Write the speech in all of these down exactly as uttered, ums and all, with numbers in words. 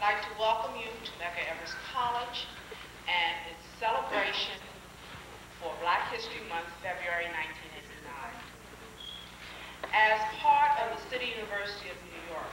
I'd like to welcome you to Medgar Evers College and its celebration for Black History Month, February nineteen eighty-nine. As part of the City University of New York,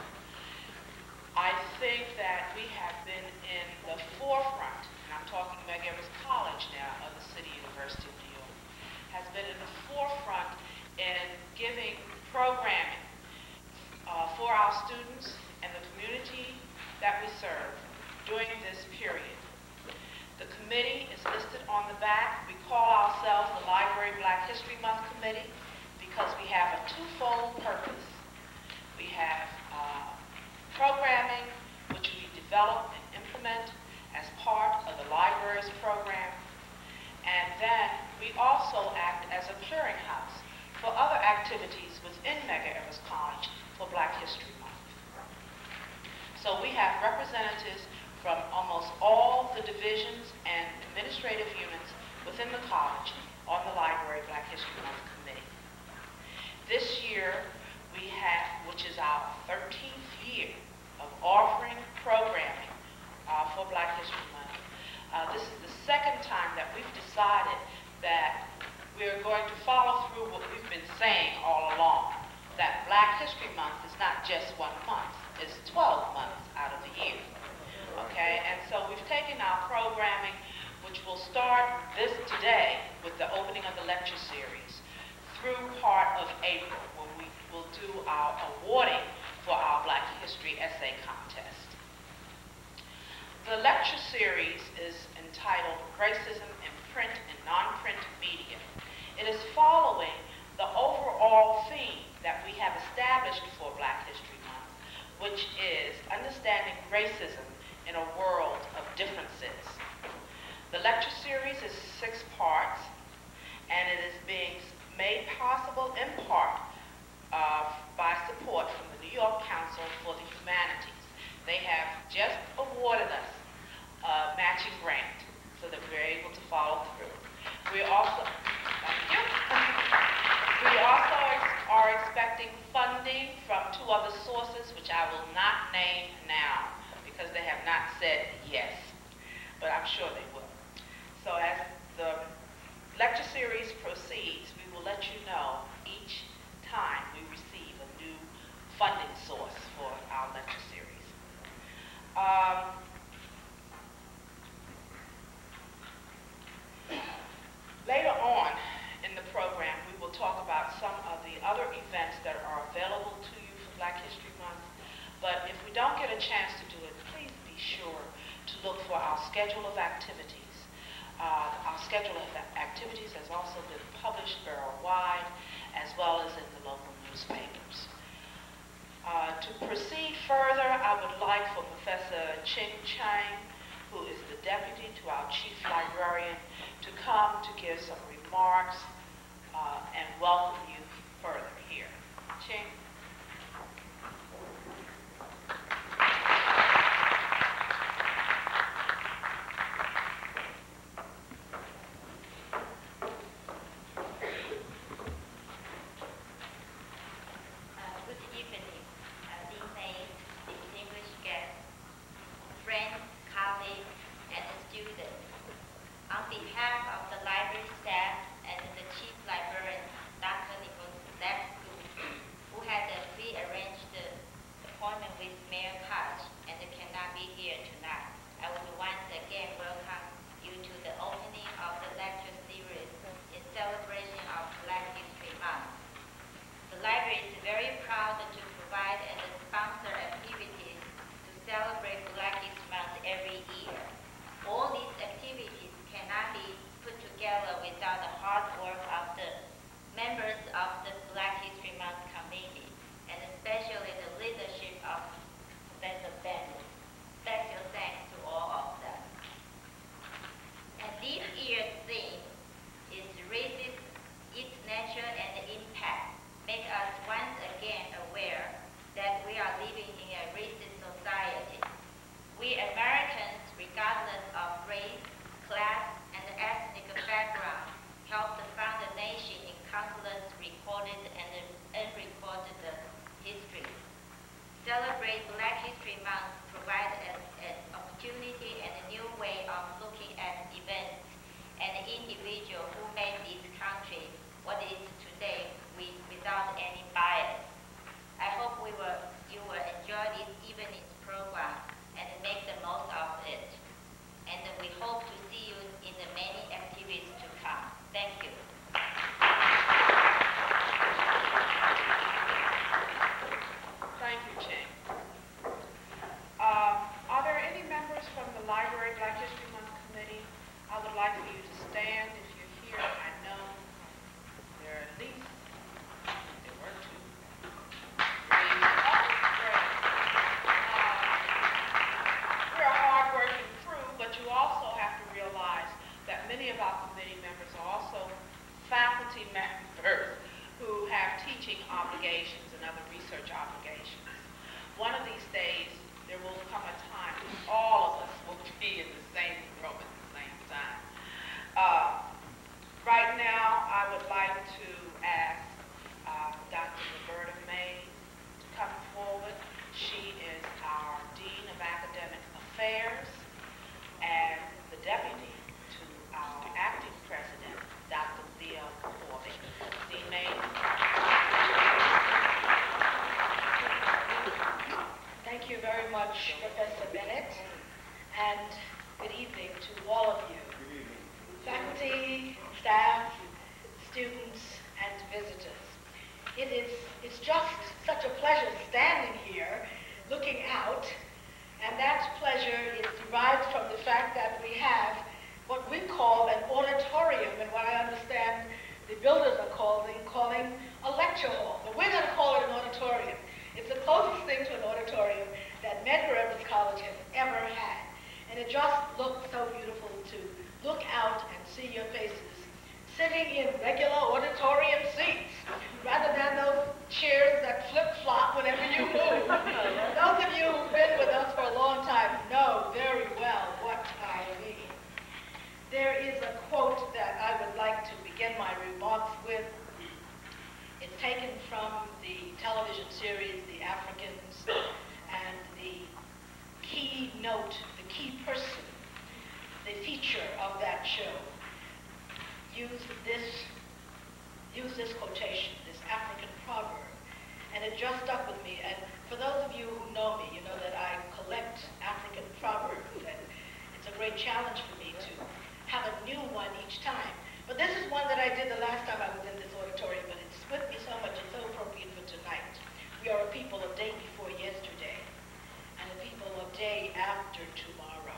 I think that we have been in the forefront, and I'm talking Medgar Evers College now, of the City University of New York, has been in the forefront in giving programming uh, for our students and the community that we serve during this period. The committee is listed on the back. We call ourselves the Library Black History Month Committee because we have a twofold purpose. We have uh, programming, which we develop and implement as part of the library's program, and then we also act as a clearinghouse for other activities within Medgar Evers College for Black History Month. So we have representatives from almost all the divisions and administrative units within the college on the Library Black History Month Committee. This year we have, which is our thirteenth year of offering programming uh, for Black History Month. Uh, this is the second time that we've decided that we're going to follow through what we've been saying all along, that Black History Month is not just one month, it's twelve months out of the year. Okay, and so we've taken our programming, which will start this today with the opening of the lecture series, through part of April, when we will do our awarding for our Black History Essay Contest. The lecture series is entitled Racism in Print and Non-Print Media. It is following the overall theme that we have established for Black History Month, which is understanding racism in a world of differences. The lecture series is six parts, and it is being made possible in part uh, by support from the New York Council for the Humanities. They have just awarded us a matching grant so that we're able to follow through. We also, thank you. We also ex are expecting funding from two other sources, which I will not name now because they have not said yes, but I'm sure they will. So as the lecture series proceeds, we will let you know each time we receive a new funding source for our lecture series. Um, later on in the program, we will talk about some of the other events that are available to you for Black History Month. But if we don't get a chance to do it, please be sure to look for our schedule of activities. Uh, our schedule of activities has also been published borough-wide, as well as in the local newspapers. Uh, to proceed further, I would like for Professor Ching Chang, who is the deputy to our chief librarian, to come to give some remarks uh, and welcome you further here. Ching. Its nature and impact make us once again enjoy this evening's program and make the most of it. And we hope to see you in the many activities to come. Thank you. Thank you, Ching. Uh, are there any members from the Library Black History Month Committee? I would like for you to stand if you're here. I know there are at least, there were two, three. Oh, great. Uh, we're a hard-working crew, but you also have to realize that many of our committee members are also faculty members who have teaching obligations and other research obligations. One of these days, there will come a time when all of us will be in the same room at the same time. Uh, right now, I would like to ask uh, Doctor Roberta May to come forward. She is our Dean of Academic Affairs and the Deputy to our Acting President, Doctor Leo Corby. Dean May. Thank you very much, Professor Bennett, and good evening to all of you, faculty, staff, students, and visitors. It is it's just such a pleasure standing here, looking out, and that pleasure is derived from the fact that we have what we call an auditorium, and what I understand the builders are calling, calling a lecture hall. But we're going to call it an auditorium. It's the closest thing to an auditorium that Medgar Evers College has ever had. And it just looks so beautiful to look out and see your faces sitting in regular auditorium seats, rather than those chairs that flip-flop whenever you move. Those of you who've been with us for a long time know very well what I mean. There is a quote that I would like to begin my remarks with. It's taken from the television series, The Africans, and the key note, the key person, the feature of that show, used this, used this quotation, this African proverb, and it just stuck with me. And for those of you who know me, you know that I collect African proverbs, and it's a great challenge for me to have a new one each time. But this is one that I did the last time I was in this auditorium, but it's with me so much, it's so appropriate for tonight. We are a people of day before yesterday, and a people of day after tomorrow.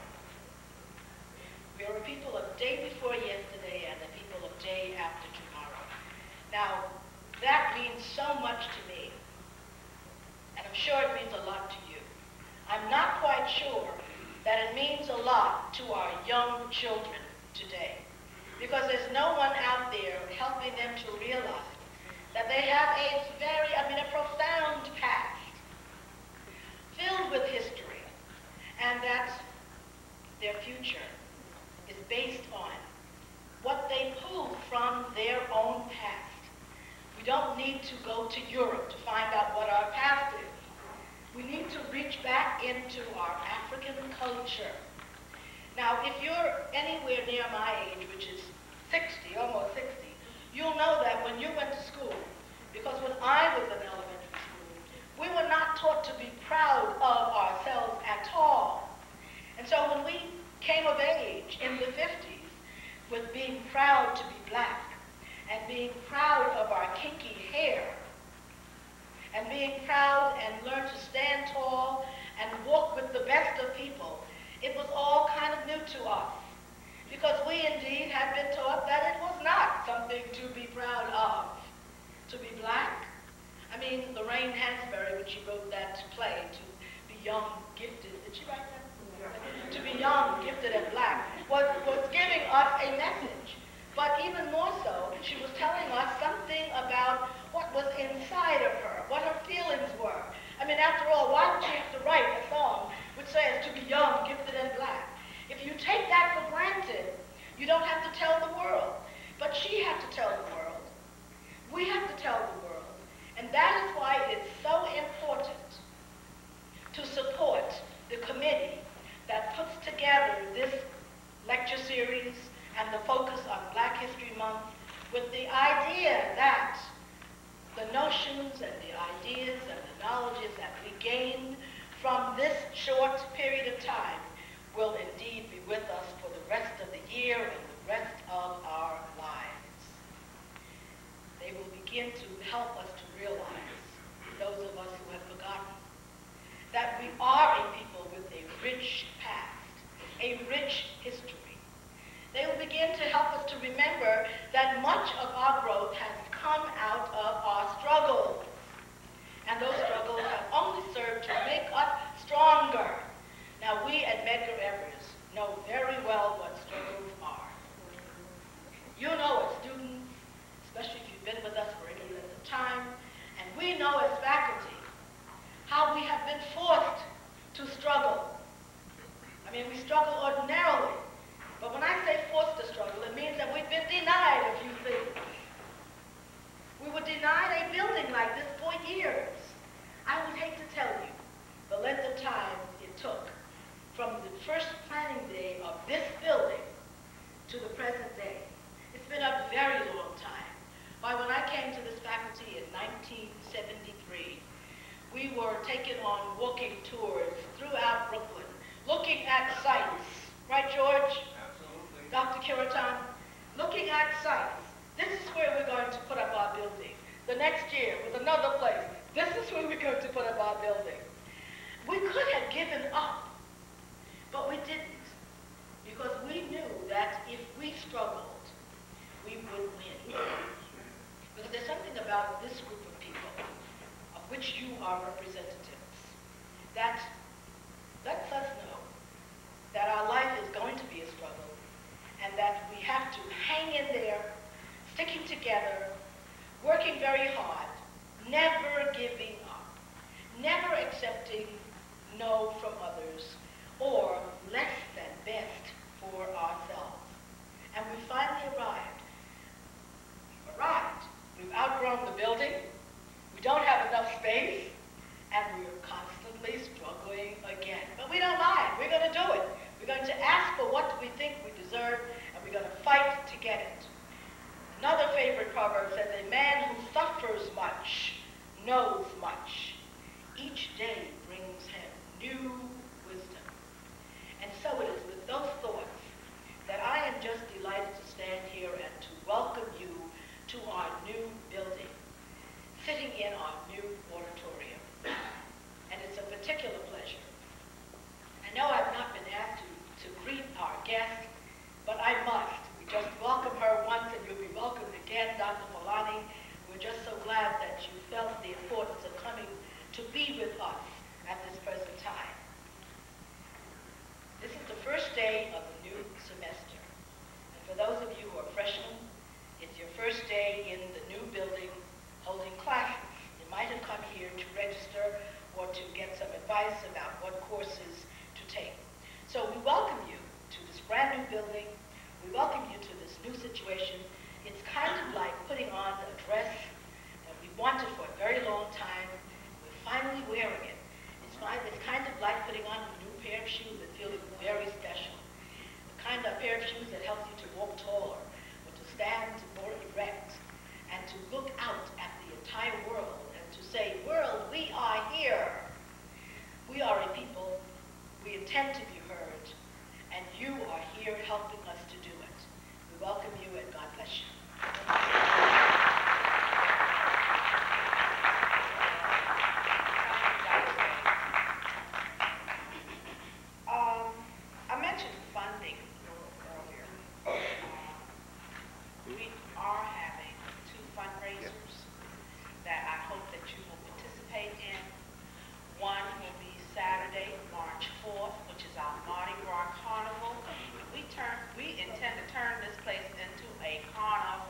We are a people of day before yesterday, and a people of day after tomorrow. Now, that means so much to me, and I'm sure it means a lot to you. I'm not quite sure that it means a lot to our young children today, because there's no one out there helping them to realize that they have a very, I mean, a profound past filled with history, and that their future is based on what they pull from their own past. We don't need to go to Europe to find out what our past is. We need to reach back into our African culture. Now, if you're anywhere near my age, which is sixty, almost sixty, you'll know that when you went to school, because when I was in elementary school, we were not taught to be proud of ourselves at all. And so when we came of age in the fifties with being proud to be black, and being proud of our kinky hair, and being proud and learn to stand tall and walk with the best of people, it was all kind of new to us, because we indeed had been taught that it was not something to be proud of. To be black, I mean, Lorraine Hansberry, when she wrote that play, To Be Young, Gifted, did she write that? To Be Young, Gifted, and Black, was, was giving us a message. But even more so, she was telling us something about what was inside of her, what her feelings were. I mean, after all, why would she have to write a song which says to be young, gifted, and black? If you take that for granted, you don't have to tell the world. But she had to tell the world. We have to tell the world. And that is why it's so important to support the committee that puts together this lecture series and the focus on Black History Month, with the idea that the notions and the ideas and the knowledges that we gain short period of time will indeed be with us for the rest of the year and the rest of our lives. They will begin to help us to realize, those of us who have forgotten, that we are a people with a rich past, a rich history. They will begin to help us to remember that much of our growth has come out of our struggles. And those struggles have only served to make us stronger. Now, we at Medgar Evers know very well what struggles are. You know as students, especially if you've been with us for any length of time, and we know as faculty how we have been forced to struggle. I mean, we struggle ordinarily, but when I say forced to struggle, it means that we've been denied a few things. We were denied a building like this for years. I would hate to tell you the length of time it took from the first planning day of this building to the present day. It's been a very long time. Why, when I came to this faculty in nineteen seventy-three, we were taken on walking tours throughout Brooklyn, looking at sites. Right, George? Absolutely. Doctor Kiritan? Looking at sites. This is where we're going to put up our building. The next year, with another place, this is where we're going to put up our building. We could have given up, but we didn't, because we knew that if we struggled, we would win. Because there's something about this group of people, of which you are representatives, that lets us know that our life is going to be a struggle, and that we have to hang in there, sticking together, working very hard, never giving up, never accepting no from others, or less than best for ourselves. And we finally arrived. We've arrived. We've outgrown the building. We don't have enough space, and we're constantly struggling again. But we don't mind. We're going to do it. We're going to ask for what we think we deserve, and we're going to fight to get it. Another favorite proverb says, a man who suffers much knows much. Each day brings him new wisdom. And so it is with those thoughts that I am just delighted to stand here and to welcome you to our new building, sitting in our new auditorium. And it's a particular pleasure. I know I've not been asked to, to greet our guest, but I must. We just welcome her once, and you'll be welcomed again, Doctor Fulani. We're just so glad that you felt the importance of coming to be with us at this present time. This is the first day of the new semester. And for those of you who are freshmen, it's your first day in the new building holding classes. You might have come here to register or to get some advice about what courses to take. So we welcome you to this brand new building. We welcome you to this new situation. It's kind of like putting on a dress that we wanted for a very long time. We're finally wearing it. It's, fine, it's kind of like putting on a new pair of shoes that feel very special. The kind of pair of shoes that helps you to walk taller, or to stand more erect, and to look out at the entire world and to say, world, we are here. We are a people. We intend to be heard. And you are here helping us to do it. We welcome you, and God bless you. Um, I mentioned funding earlier. Uh, we are having two fundraisers that I hope that you will participate in. One will be Saturday, March fourth, which is our Mardi Gras Carnival. We turn, we intend to turn this place into a carnival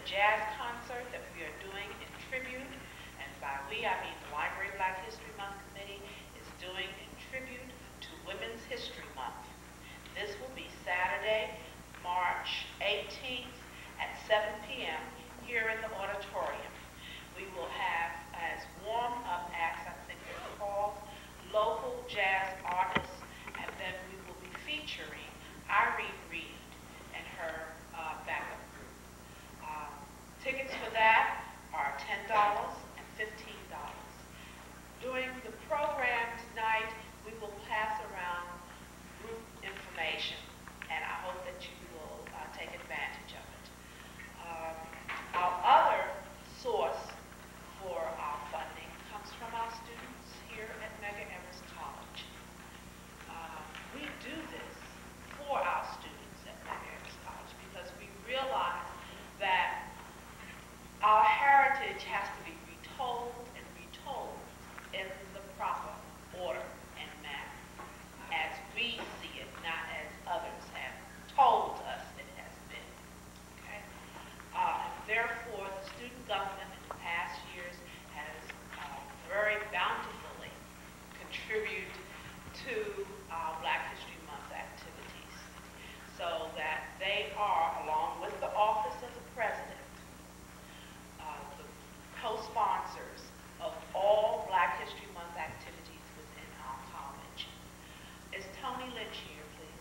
jazz concert that we are doing in tribute, and by we I mean the Library Black History Month Committee is doing in tribute to Women's History Month. This will be Saturday, March eighteenth at seven p m here in the auditorium. We will have as warm-up acts, I think they're called, local jazz artists, and then we will be featuring Irene Reed and her uh, backup group. Uh, tickets for that are ten dollars and fifteen dollars. During the program tonight, we will pass around group information, and I hope that you will uh, take advantage of it. Um, our other source for our funding comes from our students here at Medgar Evers College. Uh, we do this for our students at Medgar Evers College because we realize that our heritage has to be retold and retold in the proper order and manner, as we see it, not as others have told us it has been. Okay? Uh, and therefore, the student government in the past years has uh, very bountifully contributed to our Black History Month activities, so that they are, along with the Office of the President, uh, the co-sponsors of all Black History Month activities within our college. Is Tony Lynch here, please?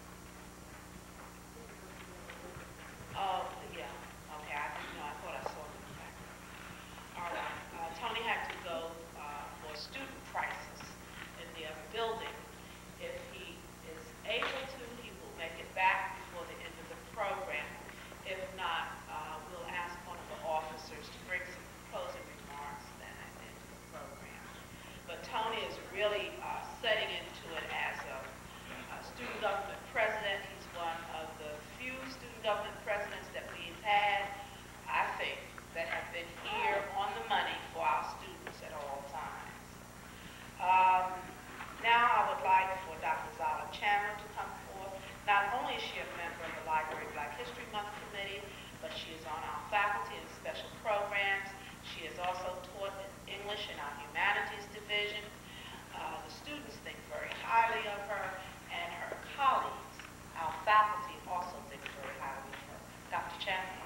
Oh, yeah. Okay, I didn't know. I thought I saw him back there. All right. Uh, Tony had to go uh, for a student crisis in the other building. If he is able to, he will make it back before the end of the program. If not, uh, we'll ask one of the officers to bring some closing remarks then at the end of the program. But Tony is really uh, setting into it as a, a student government president. He's one of the few student government presidents that we've had, I think, that have been here on the money for our students at all times. Um, now I would like for Doctor Zala Chandler to come forth. Not only is she a member of the Library Black History Month Committee, but she is on our faculty and special programs. She has also taught English in our humanities division. Uh, the students think very highly of her, and her colleagues, our faculty, also think very highly of her. Doctor Chandler.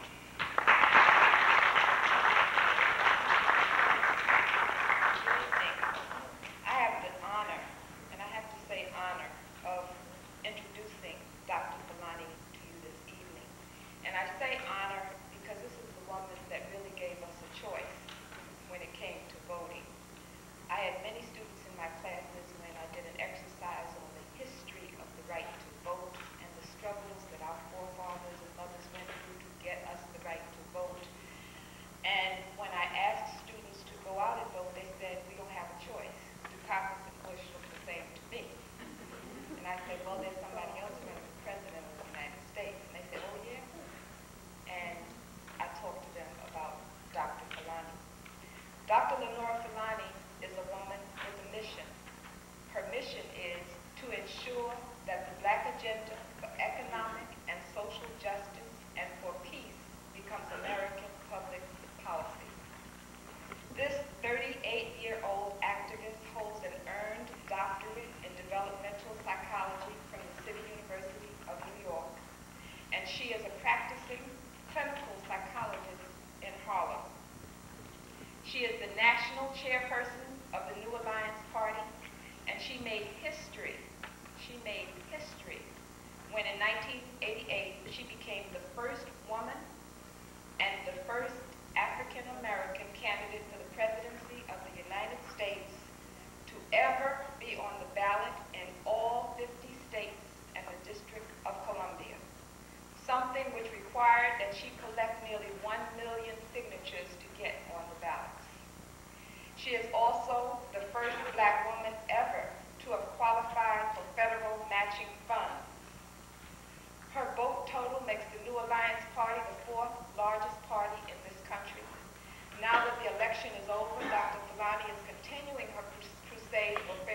Good evening. I have the honor, and I have to say honor, of introducing Doctor Fulani to you this evening. And I say honor because this is the woman that really gave us a choice when it came to voting. I had many students in my classes when I did an exercise on the history of the right to vote and the struggles that our forefathers and mothers went through to get us the right to vote. And when I asked students to go out and vote, they said, we don't have a choice. Do Congress and Bush look the same to me? And I said, well, there's somebody else running for president of the United States. And they said, oh, yeah? And I talked to them about Doctor Fulani. Doctor Lenora Fulani is a woman with a mission. Her mission is to ensure that the Black agenda for economic and social justice and for peace becomes American public policy. This thirty-eight-year-old activist holds an earned doctorate in developmental psychology from the City University of New York, and she is a practicing clinical psychologist in Harlem. She is the national chairperson of the New Alliance Party, and she made history. She made history when in nineteen eighty-eight she became the first woman and the first African-American candidate for the presidency of the United States to ever be on the ballot in all fifty states and the District of Columbia, something which required that she collect nearly one million signatures to get on the ballots. She is also the first Black woman ever to have qualified for federal matching funds. Her vote total makes the New Alliance Party the fourth largest party in this country. Now that the election is over, Doctor Fulani is continuing her crusade for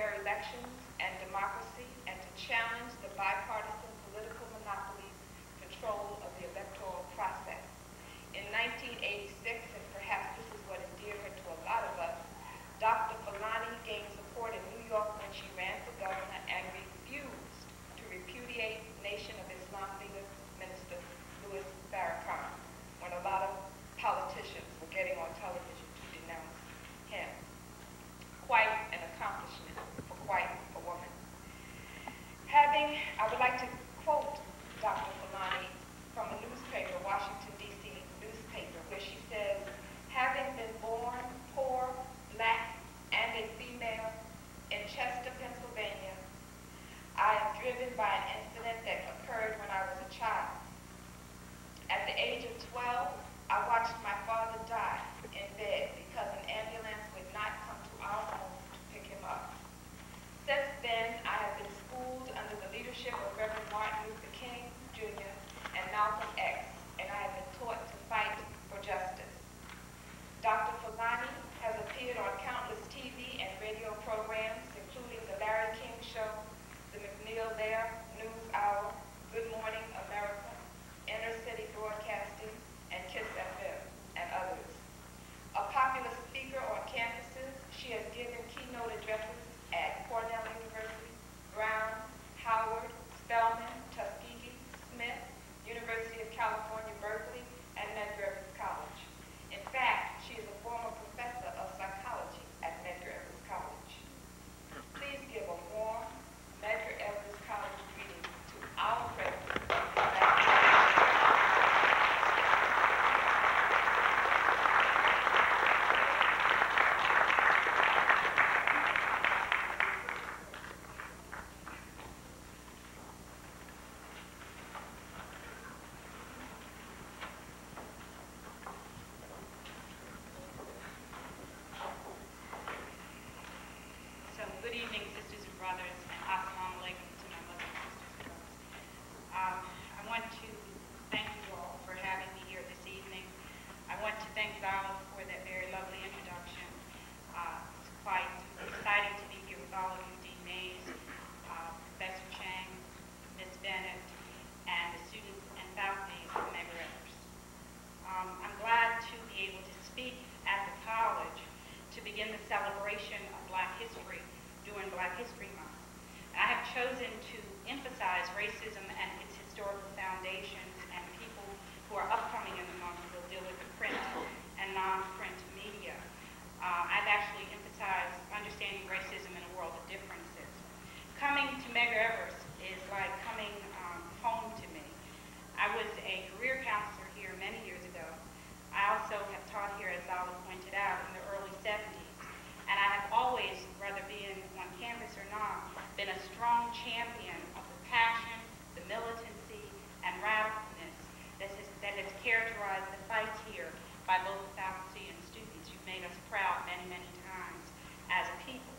thank Vala for that very lovely introduction. Uh, it's quite exciting to be here with all of you, Dean Mays, uh, Professor Chang, Miz Bennett, and the students and faculty of Medgar Evers. Um, I'm glad to be able to speak at the college to begin the celebration of Black history during Black History Month. I have chosen to emphasize racism and its historical foundations and people who are upcoming in the month will deal with the print and non-print media. Uh, I've actually emphasized understanding racism in a world of differences. Coming to Medgar Evers is like coming um, home to me. I was a career counselor here many years ago. I also have taught here, as Zala pointed out, in the early seventies. And I have always, whether being on campus or not, been a strong champion of the passion, the militancy, and radicalness that has, that has characterized the fights here by both faculty and students. You've made us proud many, many times as a people.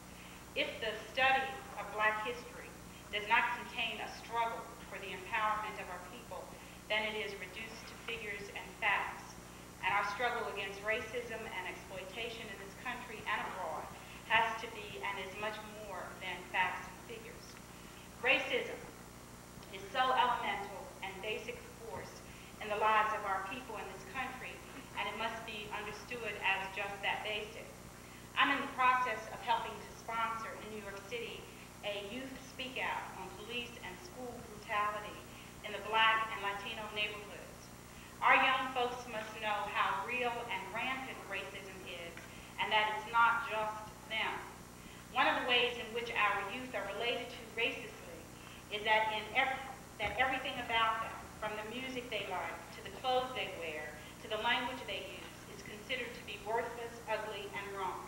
If the study of Black history does not contain a struggle for the empowerment of our people, then it is reduced to figures and facts. And our struggle against racism and exploitation in this country and abroad has to be and is much more than facts and figures. Racism is so elemental and basic force in the lives of our people in this country, and it must be understood as just that basic. I'm in the process of helping to sponsor in New York City a youth speak out on police and school brutality in the Black and Latino neighborhoods. Our young folks must know how real and rampant racism is, and that it's not just them. One of the ways in which our youth are related to racistly is that in every, that everything about them, from the music they like, to the clothes they wear, to the language they use, is considered to be worthless, ugly, and wrong.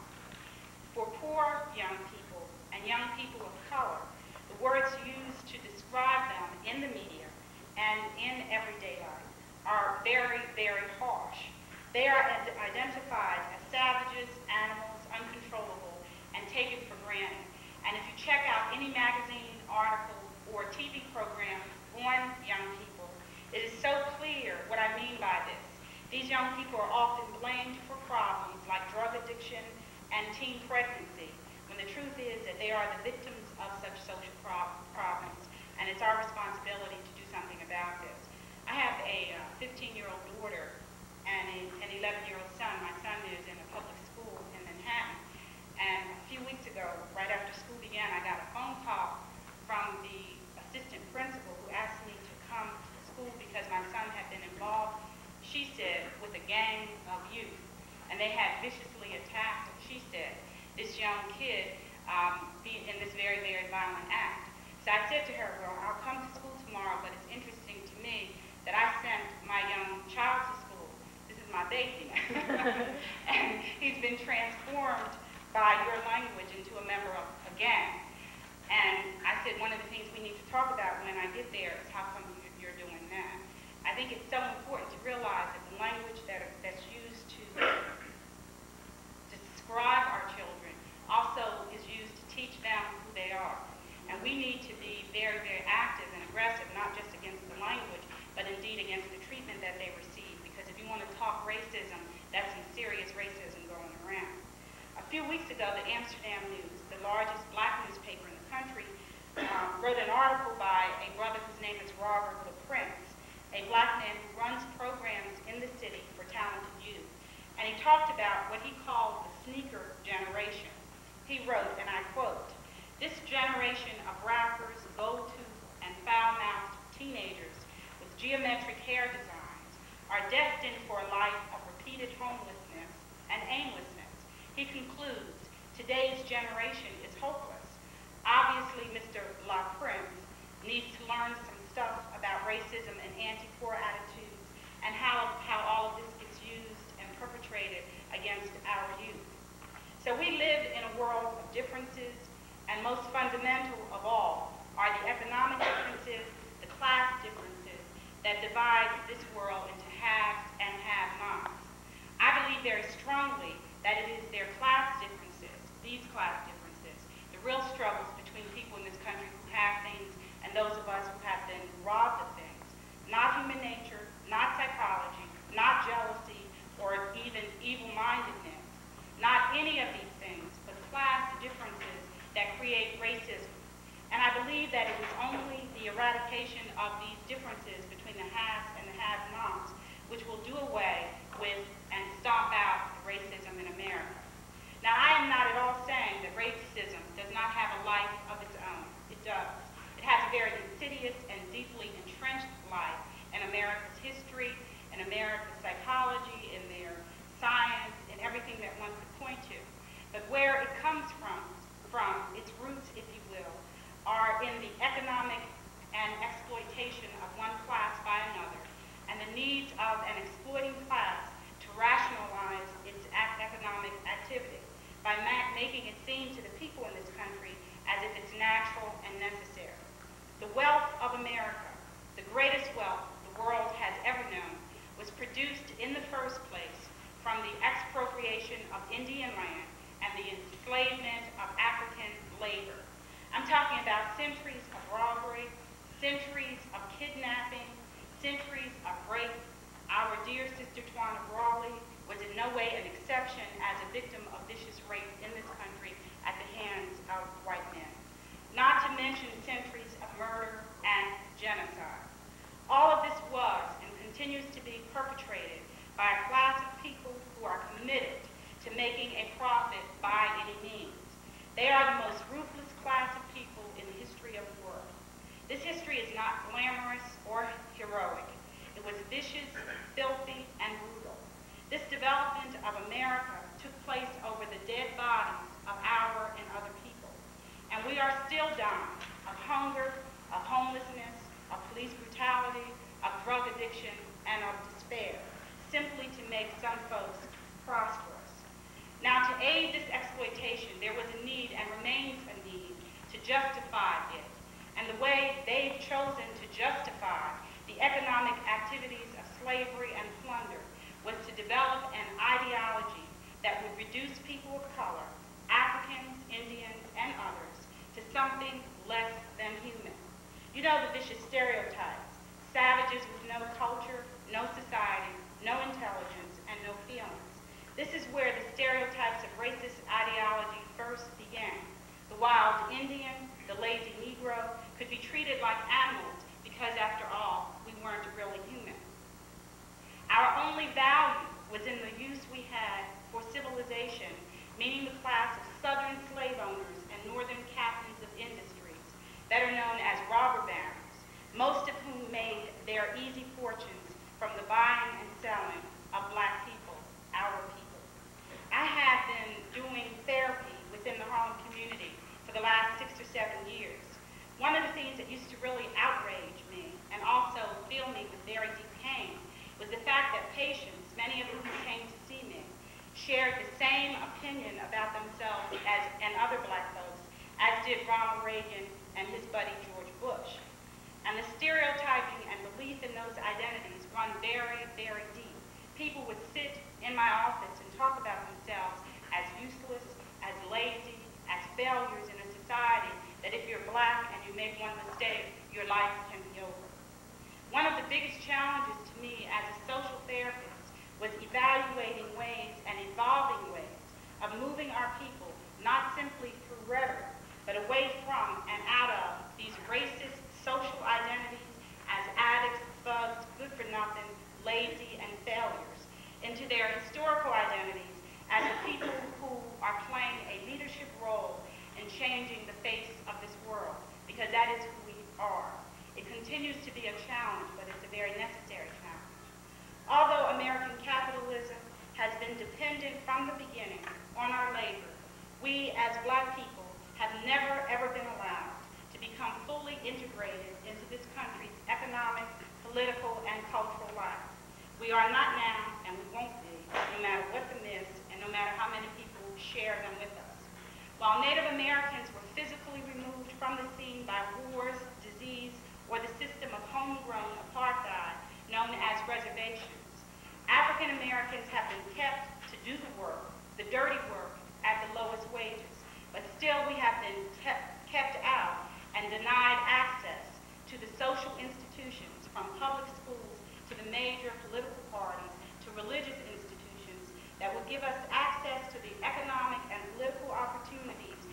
For poor young people and young people of color, the words used to describe them in the media and in everyday life are very, very harsh. They are identified as savages, animals, uncontrollable, and taken for granted. And if you check out any magazine, article, or T V program on young people, it is so clear what I mean by this. These young people are often blamed for problems like drug addiction and teen pregnancy, when the truth is that they are the victims of such social pro problems, and it's our responsibility to do something about this. I have a fifteen-year-old daughter and a, an eleven-year-old son. My son is in a public school in Manhattan, and a few weeks ago, right after school began, I got a phone call from the assistant principal who asked me to come to school because my son had been involved, she said, with a gang of youth, and they had viciously attacked, she said, this young kid um, be in this very, very violent act. So I said to her, well, I'll come to school tomorrow, but it's interesting to me that I sent my young child to school. This is my baby. And he's been transformed by your language into a member of a gang. And I said, one of the things we need to talk about when I get there is how come you're doing that. I think it's so important to realize that the language that, that's used to, to describe our children also is used to teach them who they are. And we need to be very, very active and aggressive, not just against the language, but indeed against the treatment that they receive. Because if you want to talk racism, that's some serious racism going around. A few weeks ago, the Amsterdam News, the largest Black newspaper in the country, um, wrote an article by a brother whose name is Robert the Prince, a Black man who runs programs in the city for talented youth. And he talked about what he called the sneaker generation. He wrote, and I quote, "This generation of rappers, gold-toothed, and foul-mouthed teenagers with geometric hair designs are destined for a life of repeated homelessness and aimlessness." He concludes, today's generation is hopeless. Obviously, Mister La Prince needs to learn some stuff about racism and anti-poor attitudes and how, how all of this gets used and perpetrated against our youth. So we live in a world of differences, and most fundamental of all are the economic differences, the class differences that divide this world into haves and have-nots. I believe very strongly that it is their class differences, these class differences, the real struggles between people in this country who have things and those of us who have been robbed of things. Not human nature, not psychology, not jealousy, or that create racism. And I believe that it is only the eradication of these differences between the haves and the have-nots which will do away with and stomp out racism in America. Now, I am not at all saying that racism does not have a life of its own. It does. It has a very insidious and deeply entrenched life in America's history, in America's psychology, in their science, in everything that one could point to. But where it comes from, from its roots, if you will, are in the economic and exploitation of one class by another, and the needs of an exploiting class to rationalize its economic activity by ma making it seem to the people in this country as if it's natural and necessary. The wealth of America, the greatest wealth the world has ever known, was produced in the first place from the expropriation of Indian land and the enslavement of African labor. I'm talking about centuries of robbery, centuries of kidnapping, centuries of rape. Our dear sister Twana Brawley was in no way an exception as a victim of vicious rape in this country at the hands of white men. Not to mention centuries of murder and genocide. All of this was and continues to be perpetrated by a class of people who are committed to making a profit by any means. They are the most ruthless class of people in the history of the world. This history is not glamorous or heroic. It was vicious, filthy, and brutal. This development of America took place over the dead bodies of our and other people. And we are still dying of hunger, of homelessness, of police brutality, of drug addiction, and of despair, simply to make some folks prosperous. Now, to aid this exploitation, there was a need and remains a need to justify it. And the way they've chosen to justify the economic activities of slavery and plunder was to develop an ideology that would reduce people of color, Africans, Indians, and others, to something less than human. You know the vicious stereotypes: savages with no culture, no society, no intelligence, and no feelings. This is where the stereotypes of racist ideology first began. The wild Indian, the lazy Negro could be treated like animals because, after all, we weren't really human. Our only value was in the use we had for civilization, meaning the class of southern slave owners and northern captains of industries, better known as robber barons, most of whom made their easy fortunes from the buying and selling of black people, our people. I have been doing therapy within the Harlem community for the last six or seven years. One of the things that used to really outrage me and also fill me with very deep pain was the fact that patients, many of whom came to see me, shared the same opinion about themselves as, and other black folks as did Ronald Reagan and his buddy George Bush. And the stereotyping and belief in those identities run very, very deep. People would sit in my office and talk about themselves as useless, as lazy, as failures in a society that if you're black and you make one mistake, your life can be over. One of the biggest challenges to me as a social therapist was evaluating ways and evolving ways of moving our people, not simply through rhetoric, but away from and out of these racist social identities as addicts, thugs, good-for-nothing, lazy, and failures, into their historical identities as the people who are playing a leadership role in changing the face of this world, because that is who we are. It continues to be a challenge, but it's a very necessary challenge. Although American capitalism has been dependent from the beginning on our labor, we as black people have never ever been allowed to become fully integrated into this country's economic, political, and cultural life. We are not now, and we won't be, no matter what the myths and no matter how many people share them with us. While Native Americans were physically removed from the scene by wars, disease, or the system of homegrown apartheid known as reservations, African Americans have been kept to do the work, the dirty work, at the lowest wages. But still we have been kept, kept out and denied access to the social institutions, from public schools to the major political parties to religious institutions, that will give us access to the economic and political opportunities which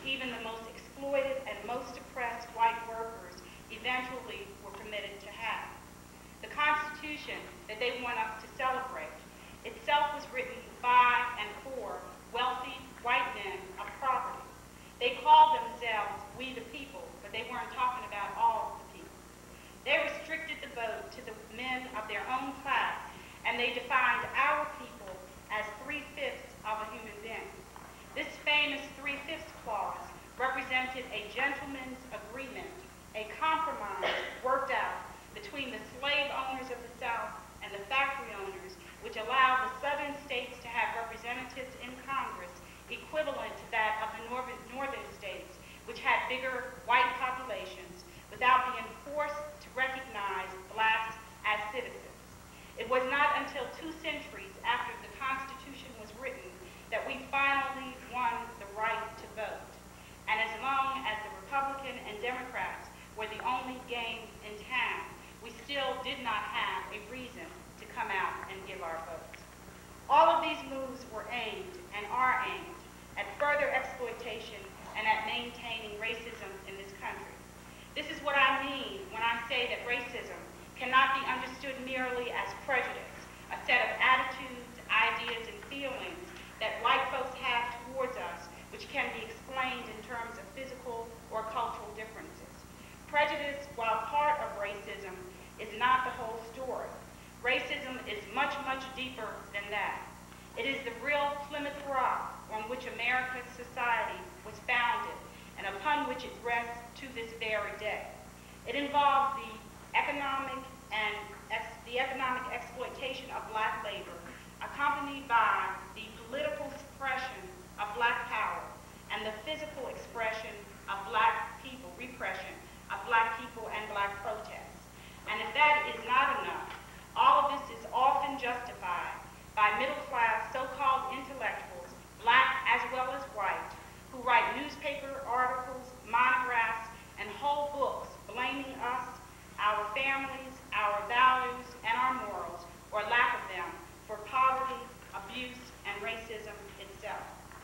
even the most exploited and most oppressed white workers eventually were permitted to have. The Constitution that they want us to celebrate itself was written by and for wealthy white men of property. They called themselves we the people, but they weren't talking about all of the people. They restricted the vote to the men of their own class, and they defined our people as three-fifths of a human being. This famous three-fifths clause represented a gentleman's agreement, a compromise worked out between the slave owners of the South and the factory owners, which allowed the southern states to have representatives in Congress equivalent to that of the northern, northern states, which had bigger white populations, without being forced to recognize blacks as citizens. It was not until two centuries after the Constitution was written that we finally won the right to vote. And as long as the Republican and Democrats were the only games in town, we still did not have a reason to come out and give our votes. All of these moves were aimed and are aimed at further exploitation and at maintaining racism in this country. This is what I mean when I say that racism cannot be understood merely as prejudice, a set of attitudes, ideas, and feelings that white folks have towards us, which can be explained in terms of physical or cultural differences. Prejudice, while part of racism, is not the whole story. Racism is much, much deeper than that. It is the real Plymouth Rock on which America's society was founded and upon which it rests to this very day. It involves the economic and ex the economic exploitation of black labor, accompanied by the political suppression of black power and the physical expression of black people, repression of black people and black protests. And if that is not enough, all of this is often justified by middle-class so-called intellectuals, black as well as white, who write newspaper articles, monographs, and whole books blaming us, our families, our values, and our morals, or lack of them, for poverty, abuse, and racism itself.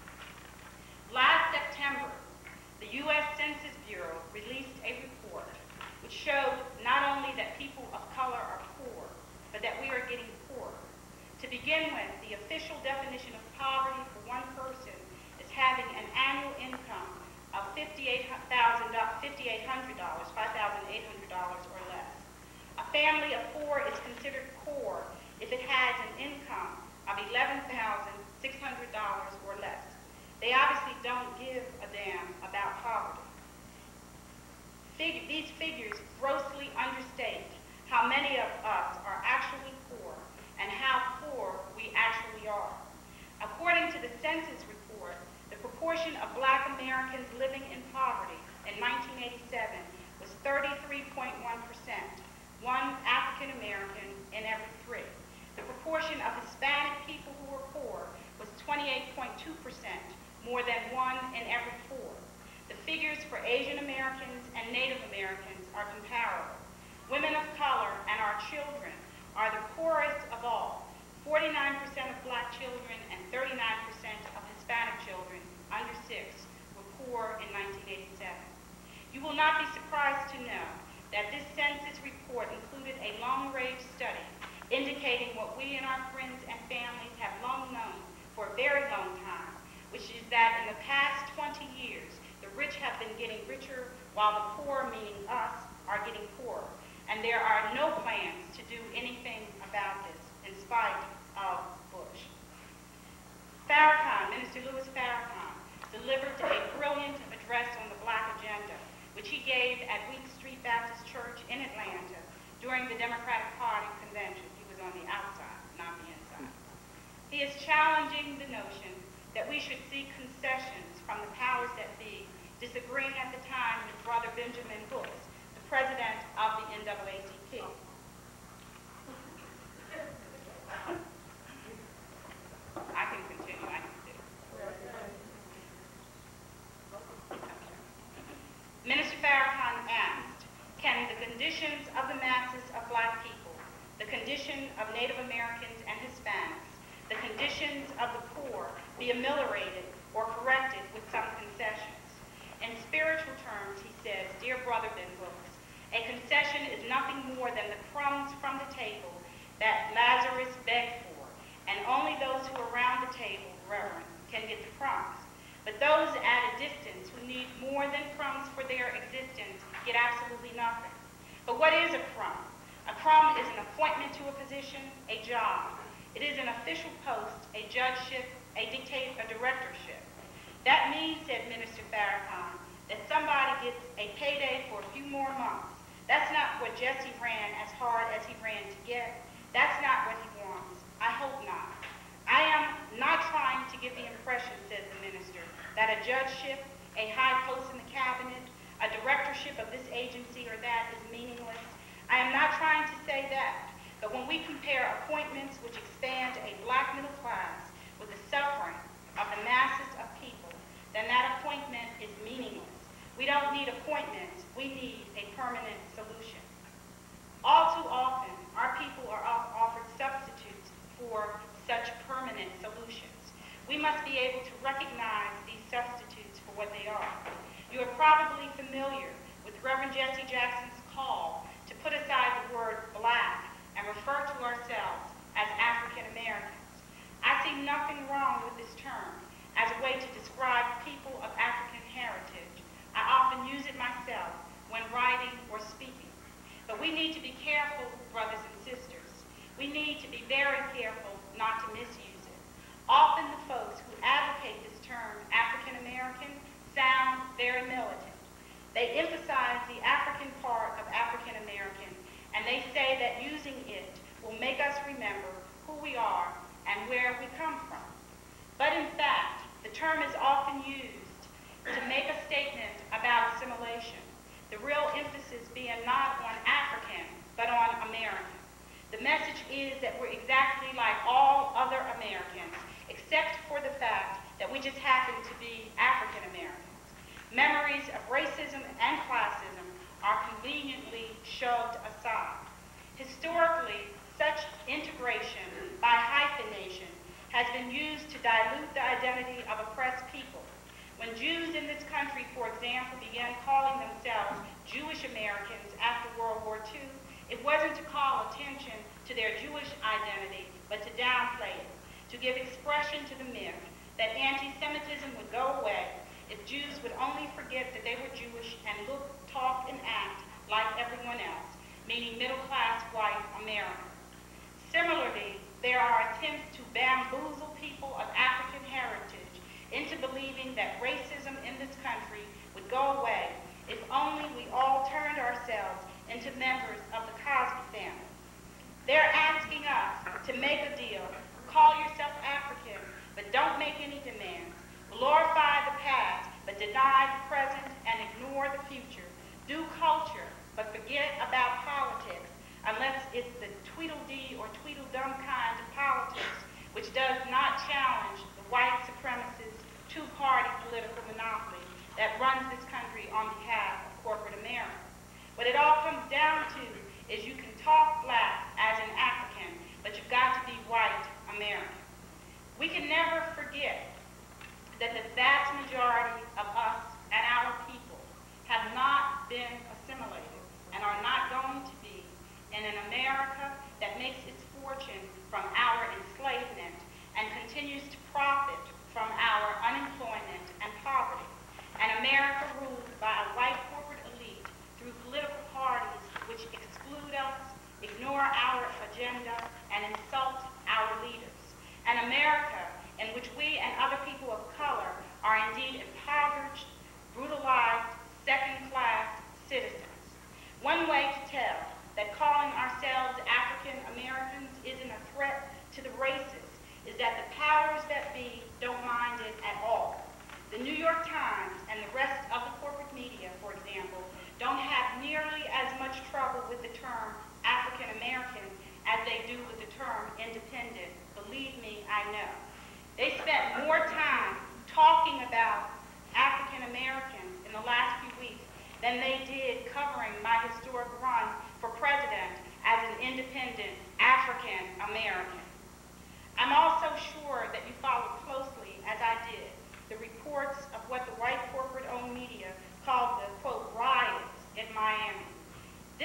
Last September, the U S Census Bureau released a report which showed not only that people of color are poor, but that we are getting poorer. To begin with, the official definition of poverty for one person is having an annual income of fifty-eight hundred dollars, five thousand eight hundred dollars or less. A family of four is considered poor if it has an income of eleven thousand six hundred dollars or less. They obviously don't give a damn about poverty. Fig these figures grossly understate how many of us are actually poor and how poor we actually are. According to the census report, the proportion of black Americans living in poverty in nineteen eighty-seven was thirty-three point one percent, one African American in every three. The proportion of Hispanic people who were poor was twenty-eight point two percent, more than one in every four. The figures for Asian Americans and Native Americans are comparable. Women of color and our children are the poorest of all. forty-nine percent of black children and thirty-nine percent of Hispanic children under six were poor in nineteen eighty-seven. You will not be surprised to know that this census report included a long-range study indicating what we and our friends and families have long known for a very long time, which is that in the past twenty years, the rich have been getting richer while the poor, meaning us, are getting poorer. And there are no plans to do anything about this in spite of Bush. Farrakhan, Minister Louis Farrakhan, delivered a brilliant address on the Black agenda, which he gave at Week Street Baptist Church in Atlanta during the Democratic Party convention. He was on the outside, not the inside. He is challenging the notion that we should seek concessions from the powers that be, disagreeing at the time with Brother Benjamin Hooks, the president of the N double A C P. I can continue, I can see. Minister Farrakhan asked, can the conditions of the masses of black people, the condition of Native Americans and Hispanics, the conditions of the poor be ameliorated or corrected with some concessions? A concession is nothing more than the crumbs from the table that Lazarus begged for, and only those who are around the table, Reverend, can get the crumbs. But those at a distance who need more than crumbs for their existence get absolutely nothing. But what is a crumb? A crumb is an appointment to a position, a job. It is an official post, a judgeship, a dictate, a directorship. That means, said Minister Farrakhan, that somebody gets a payday for a few more months. That's not what Jesse ran as hard as he ran to get. That's not what he wants. I hope not. I am not trying to give the impression, says the minister, that a judgeship, a high post in the cabinet, a directorship of this agency or that is meaningless. I am not trying to say that. But when we compare appointments which expand a black middle class with the suffering of the masses of people, then that appointment is meaningless. We don't need appointments, we need a permanent solution. All too often, our people are offered substitutes for such permanent solutions. We must be able to recognize these substitutes for what they are. You are probably familiar with Reverend Jesse Jackson's call to put aside the word black and refer to ourselves as African Americans. I see nothing wrong with this term as a way to describe people of African heritage. I often use it myself when writing or speaking. But we need to be careful, brothers and sisters. We need to be very careful not to misuse it. Often the folks who advocate this term, African American, sound very militant. They emphasize the African part of African American, and they say that using it will make us remember who we are and where we come from. But in fact, the term is often used to make a statement about assimilation, the real emphasis being not on African, but on American. The message is that we're exactly like all other Americans, except for the fact that we just happen to be African Americans. Memories of racism and classism are conveniently shoved aside. Historically, such integration by hyphenation has been used to dilute the identity of oppressed people. When Jews in this country, for example, began calling themselves Jewish Americans after World War Two, it wasn't to call attention to their Jewish identity, but to downplay it, to give expression to the myth that anti-Semitism would go away if Jews would only forget that they were Jewish and look, talk, and act like everyone else, meaning middle-class white Americans. Similarly, there are attempts to bamboozle people of African heritage into believing that racism in this country would go away if only we all turned ourselves into members of the Cosby family. They're asking us to make a deal, call yourself African, but don't make any demands, glorify the past, but deny the present and ignore the future, do culture, but forget about politics, unless it's the Tweedledee or Tweedledum kind of politics, which does not challenge the white supremacist two-party political monopoly that runs this country on behalf of corporate America. What it all comes down to is you can talk black as an African, but you've got to be white American. We can never forget that the vast majority of us and our people have not been assimilated and are not going to be in an America that makes its fortune from our enslavement and continues to profit from our unemployment and poverty. An America ruled by a white corporate elite through political parties which exclude us, ignore our agenda, and insult our leaders. An America in which we and other people of color are indeed impoverished, brutalized, second-class citizens. One way to tell that calling ourselves African Americans isn't a threat to the races is that the powers that be don't mind it at all. The New York Times and the rest of the corporate media, for example, don't have nearly as much trouble with the term African American as they do with the term independent. Believe me, I know. They spent more time talking about African Americans in the last few weeks than they did covering my historic run for president as an independent African American. I'm also sure that you followed closely, as I did, the reports of what the white corporate-owned media called the, quote, riots in Miami.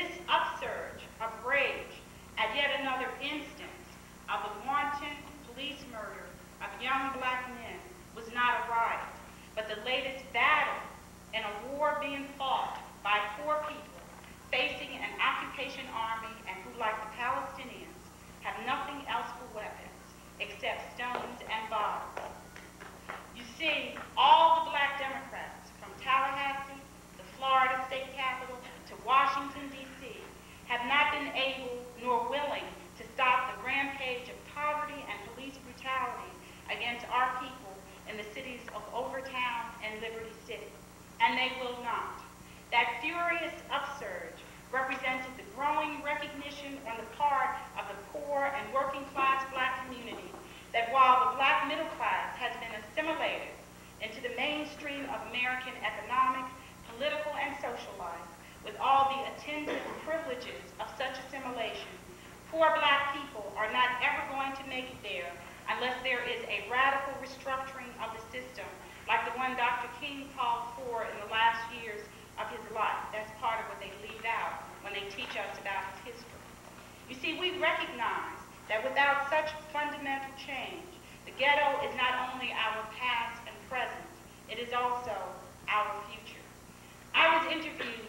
young black men was not a riot, but the latest battle in a war being fought by poor people facing an occupation army and who, like the Palestinians, have nothing else for weapons except stones and bottles. You see, all the black Democrats from Tallahassee, the Florida state capital, to Washington, D C, have not been able nor willing to stop the rampage of poverty and police brutality against our people in the cities of Overtown and Liberty City. And they will not. That furious upsurge represented the growing recognition on the part of the poor and working class black community that while the black middle class has been assimilated into the mainstream of American economic, political, and social life, with all the attendant privileges of such assimilation, poor black people are not ever going to make it there unless there is a radical restructuring of the system like the one Doctor Ching called for in the last years of his life. That's part of what they leave out when they teach us about his history. You see, we recognize that without such fundamental change, the ghetto is not only our past and present, it is also our future. I was interviewed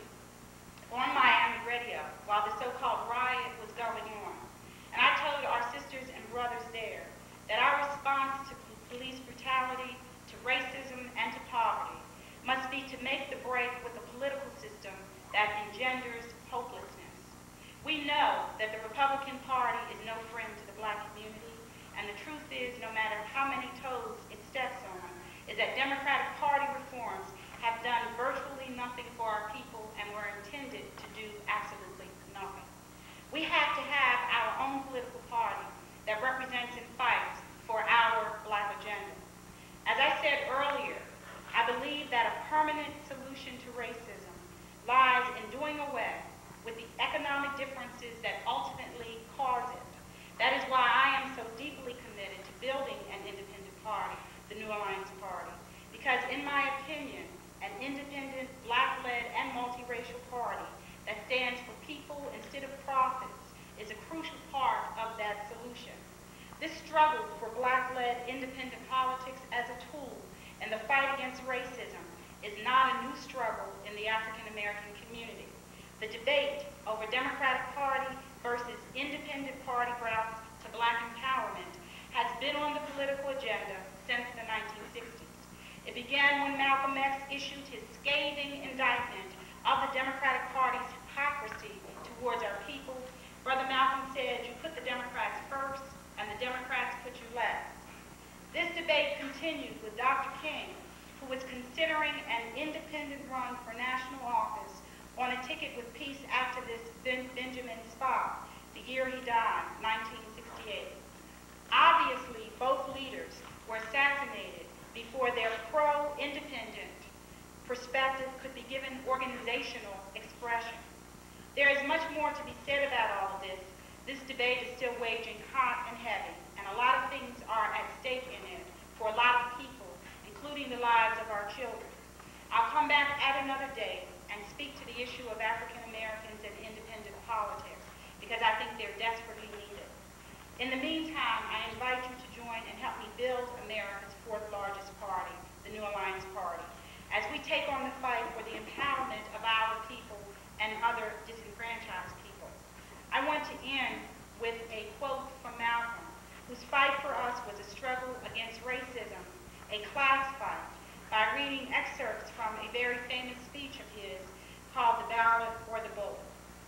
on Miami radio while the so-called riot was going on, and I told our sisters and brothers there that our response to police brutality, to racism, and to poverty must be to make the break with the political system that engenders hopelessness. We know that the Republican Party is no friend to the black community, and the truth is, no matter how many toes it steps on, is that Democratic Party reforms have done virtually nothing for our people and were intended to do absolutely nothing. We have to have our own political party that represents and fights for our black agenda. As I said earlier, I believe that a permanent solution to racism lies in doing away with the economic differences that ultimately cause it. That is why I am so deeply committed to building an independent party, the New Alliance Party, because in my opinion, an independent, black-led, and multiracial party that stands for people instead of profits is a crucial part of that solution. This struggle for black-led independent politics as a tool in the fight against racism is not a new struggle in the African American community. The debate over Democratic Party versus independent party routes to black empowerment has been on the political agenda since the nineteen sixties. It began when Malcolm X issued his scathing indictment of the Democratic Party's hypocrisy towards our people. Brother Malcolm said, "You put the Democrats first, and the Democrats put you last." This debate continued with Doctor King, who was considering an independent run for national office on a ticket with peace activist ben Benjamin Spock, the year he died, nineteen sixty-eight. Obviously, both leaders were assassinated before their pro-independent perspective could be given organizational expression. There is much more to be said about all of this. This debate is still waging hot and heavy, and a lot of things are at stake in it for a lot of people, including the lives of our children. I'll come back at another day and speak to the issue of African Americans and independent politics, because I think they're desperately needed. In the meantime, I invite you to join and help me build America's fourth largest party, the New Alliance Party, as we take on the fight for the empowerment of our people and other disenfranchised people. I want to end with a quote from Malcolm, whose fight for us was a struggle against racism, a class fight, by reading excerpts from a very famous speech of his called The Ballot or the Bullet.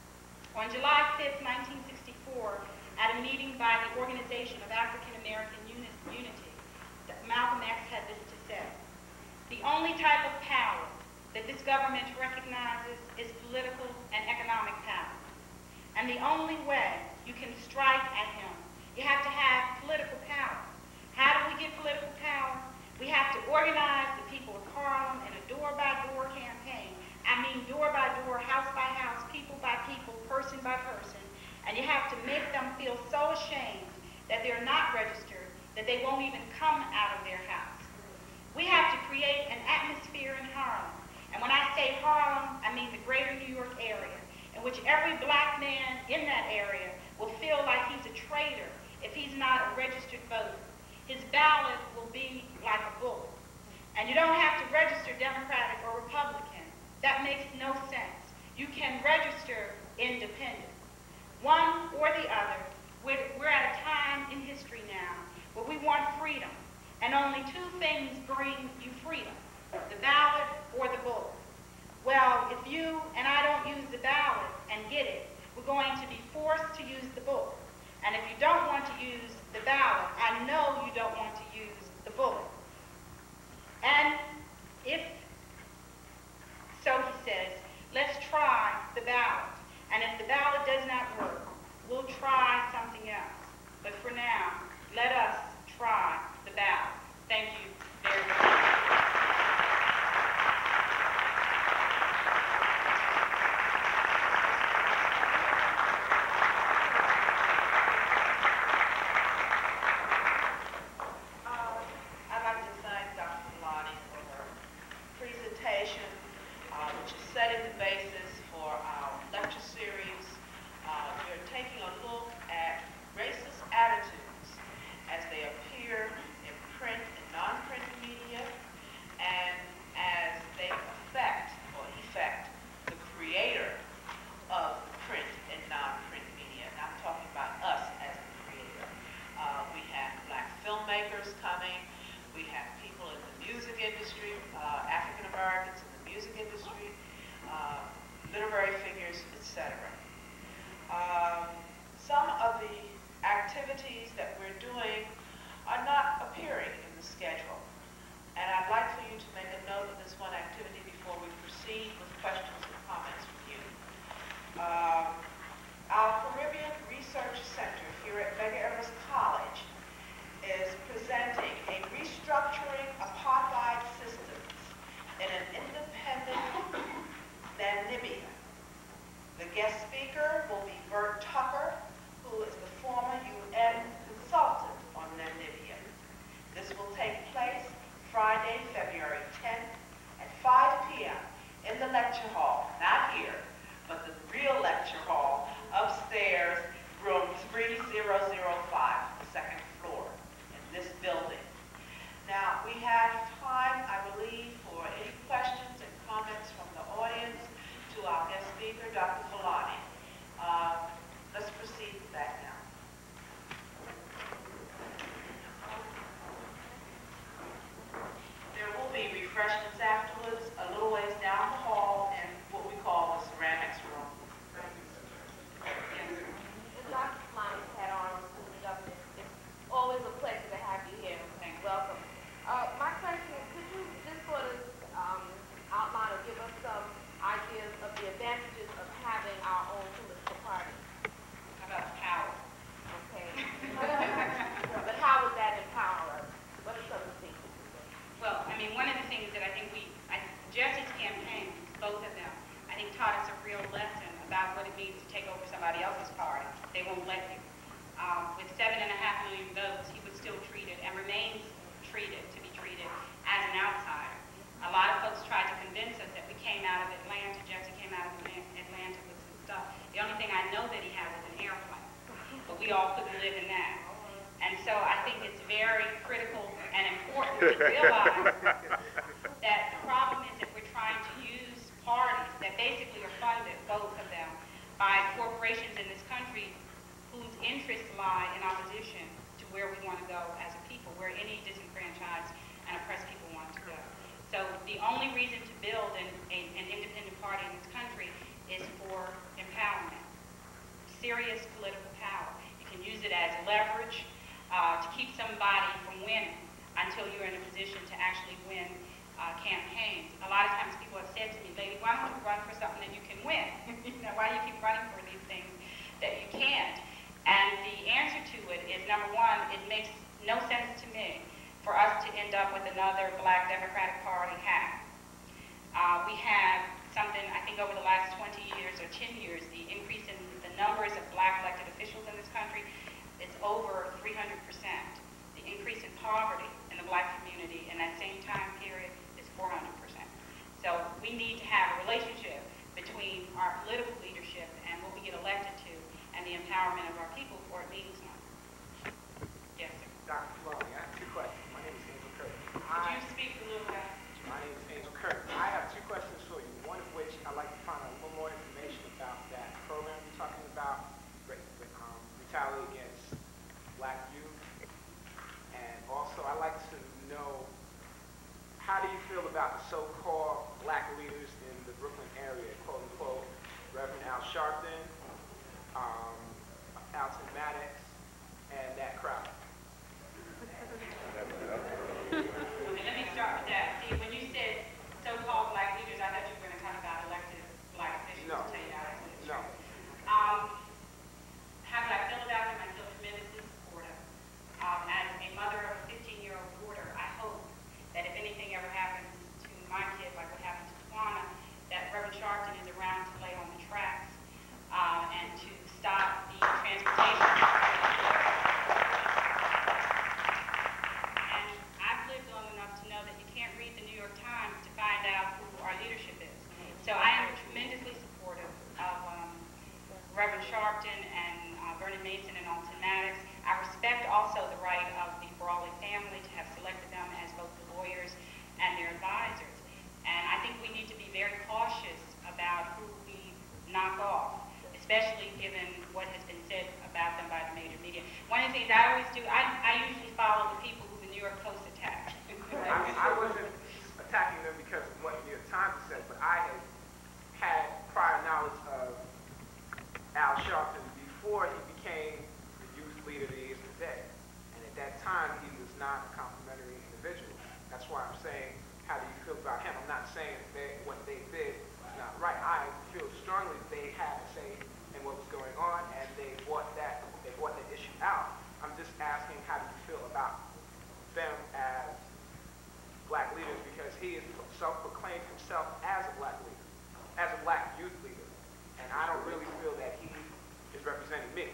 On July fifth, nineteen sixty-four, at a meeting by the Organization of African American Unity, Malcolm X had this to say: "The only type of power that this government recognizes is political and economic power. And the only way you can strike at him, you have to have political power. How do we get political power? We have to organize the people of Harlem in a door-by-door campaign. I mean door-by-door, house by house, people by people, person by person. And you have to make them feel so ashamed that they're not registered that they won't even come out of their house. We have to create an atmosphere in Harlem. And when I say Harlem, I mean the greater New York area, in which every black man in that area will feel like he's a traitor if he's not a registered voter. His ballot will And you don't have to register Democratic or Republican. That makes no sense. You can register independent. One or the other. We're, we're at a time in history now where we want freedom. And only two things bring you freedom, the ballot or the bullet. Well, if you and I don't use the ballot and get it, we're going to be forced to use the bullet. And if you don't want to use the ballot, I know you don't want to use the bullet. And if, so he says, let's try the ballot. And if the ballot does not work, we'll try something else. But for now, let us try the ballot. Thank you very much. Setting the basis for our lecture series. Uh, we're taking a look at racist attitudes as they appear in print and non-print media and as they affect or effect the creator of print and non-print media. And I'm talking about us as the creator. Uh, we have black filmmakers coming. We have people in the music industry, uh, African Americans in the music industry. Uh, literary figures, et cetera. Um, some of the activities that we're doing are not appearing in the schedule. And I'd like for you to make a note of this one activity before we proceed with questions and comments from you. Um, our Caribbean Research Center here at Medgar Evers College is presenting a restructuring apartheid systems in an independent Namibia. The guest speaker will be Bert Tucker, who is the former U N consultant on Namibia. This will take place Friday, February tenth at five p m in the lecture hall, not here, but the real lecture hall upstairs, room three thousand five, the second floor in this building. Now, we have time, I believe, for any questions and comments from the audience to our guest speaker, Doctor Fulani. Uh, let's proceed with that now. There will be refreshments afterwards, a little ways down the hall in what we call the ceramics room. Yes. Doctor Fulani's hat on, it's always a pleasure to have you here. Thank you. Welcome. Uh, my question is, could you just sort of um, outline or give us some ideas of the advantages of having our own political party? How about power? Okay. But how would that empower us? What are some of the things that you think? Well, I mean, one of the things that I think we, I, Jesse's campaign, both of them, I think taught us a real lesson about what it means to take over somebody else's party. They won't let you. Um, with seven and a half million votes, he was still treated and remains treated, to be treated as an outsider. A lot of folks tried to convince us that we came out of Atlanta. Jesse came out of Atlanta with some stuff. The only thing I know that he had was an airplane, but we all couldn't live in that. And so I think it's very critical and important to realize that the problem is that we're trying to use parties that basically are funded, both of them, by corporations in this country whose interests lie in opposition to where we want to go as a people, where any disenfranchised and oppressed people want to go. So the only reason to build an, a, an independent party in this country is for empowerment, serious political power. You can use it as leverage uh, to keep somebody from winning until you're in a position to actually win uh, campaigns. A lot of times people have said to me, lady, why don't you run for something that you can win? You know, why do you keep running for these things that you can't? And the answer to it is, number one, it makes no sense to me for us to end up with another Black Democratic Party hack. Uh, we have something, I think over the last twenty years or ten years, the increase in the numbers of Black elected officials in this country is over three hundred percent. The increase in poverty in the Black community in that same time period is four hundred percent. So we need to have a relationship between our political leadership and what we get elected to and the empowerment of our people for it means something. Yes, sir. Doctor Fulani, I have two questions. My name is Angel Curry. Could you speak a little bit? how do you feel about the so-called black leaders in the Brooklyn area, quote unquote, Reverend Al Sharpton, um, Alton Maddox, and that crowd? Okay, let me start with that. See, when you said so-called black leaders, I thought you were going to talk about elected black officials. No. To tell you how it's No. Um, how do I feel about them? I feel tremendously supportive. Um, as a mother of a fifteen-year-old daughter, I hope that if anything ever happens to my kid, like what happened to Fulani, that Reverend Sharpton is around to lay on the tracks uh, and to stop the transportation. And I've lived long enough to know that you can't read the New York Times to find out who our leadership is. So I am tremendously supportive of um, Reverend Sharpton and uh, Vernon Mason and Alton Maddox. I respect also the right of the Brawley family to have selected them as both the lawyers and their advisors. And I think we need to be very cautious about who we knock off, especially given what has been said about them by the major media. One of the things I always do, I, I usually follow the people who the New York Post attacked. I, I wasn't attacking them because of what New York Times said, but I had had prior knowledge of Al Sharpton before he became the youth leader that he is today. And at that time, he was not a complimentary individual. That's why I'm saying, how do you feel about him? I'm not saying that they, what they did was not right. I feel strongly that they had a say in what was going on, and they brought that, they brought that issue out. I'm just asking, how do you feel about them as black leaders, because he has self-proclaimed himself as a black leader, as a black youth leader, and I don't really feel that he is representing me.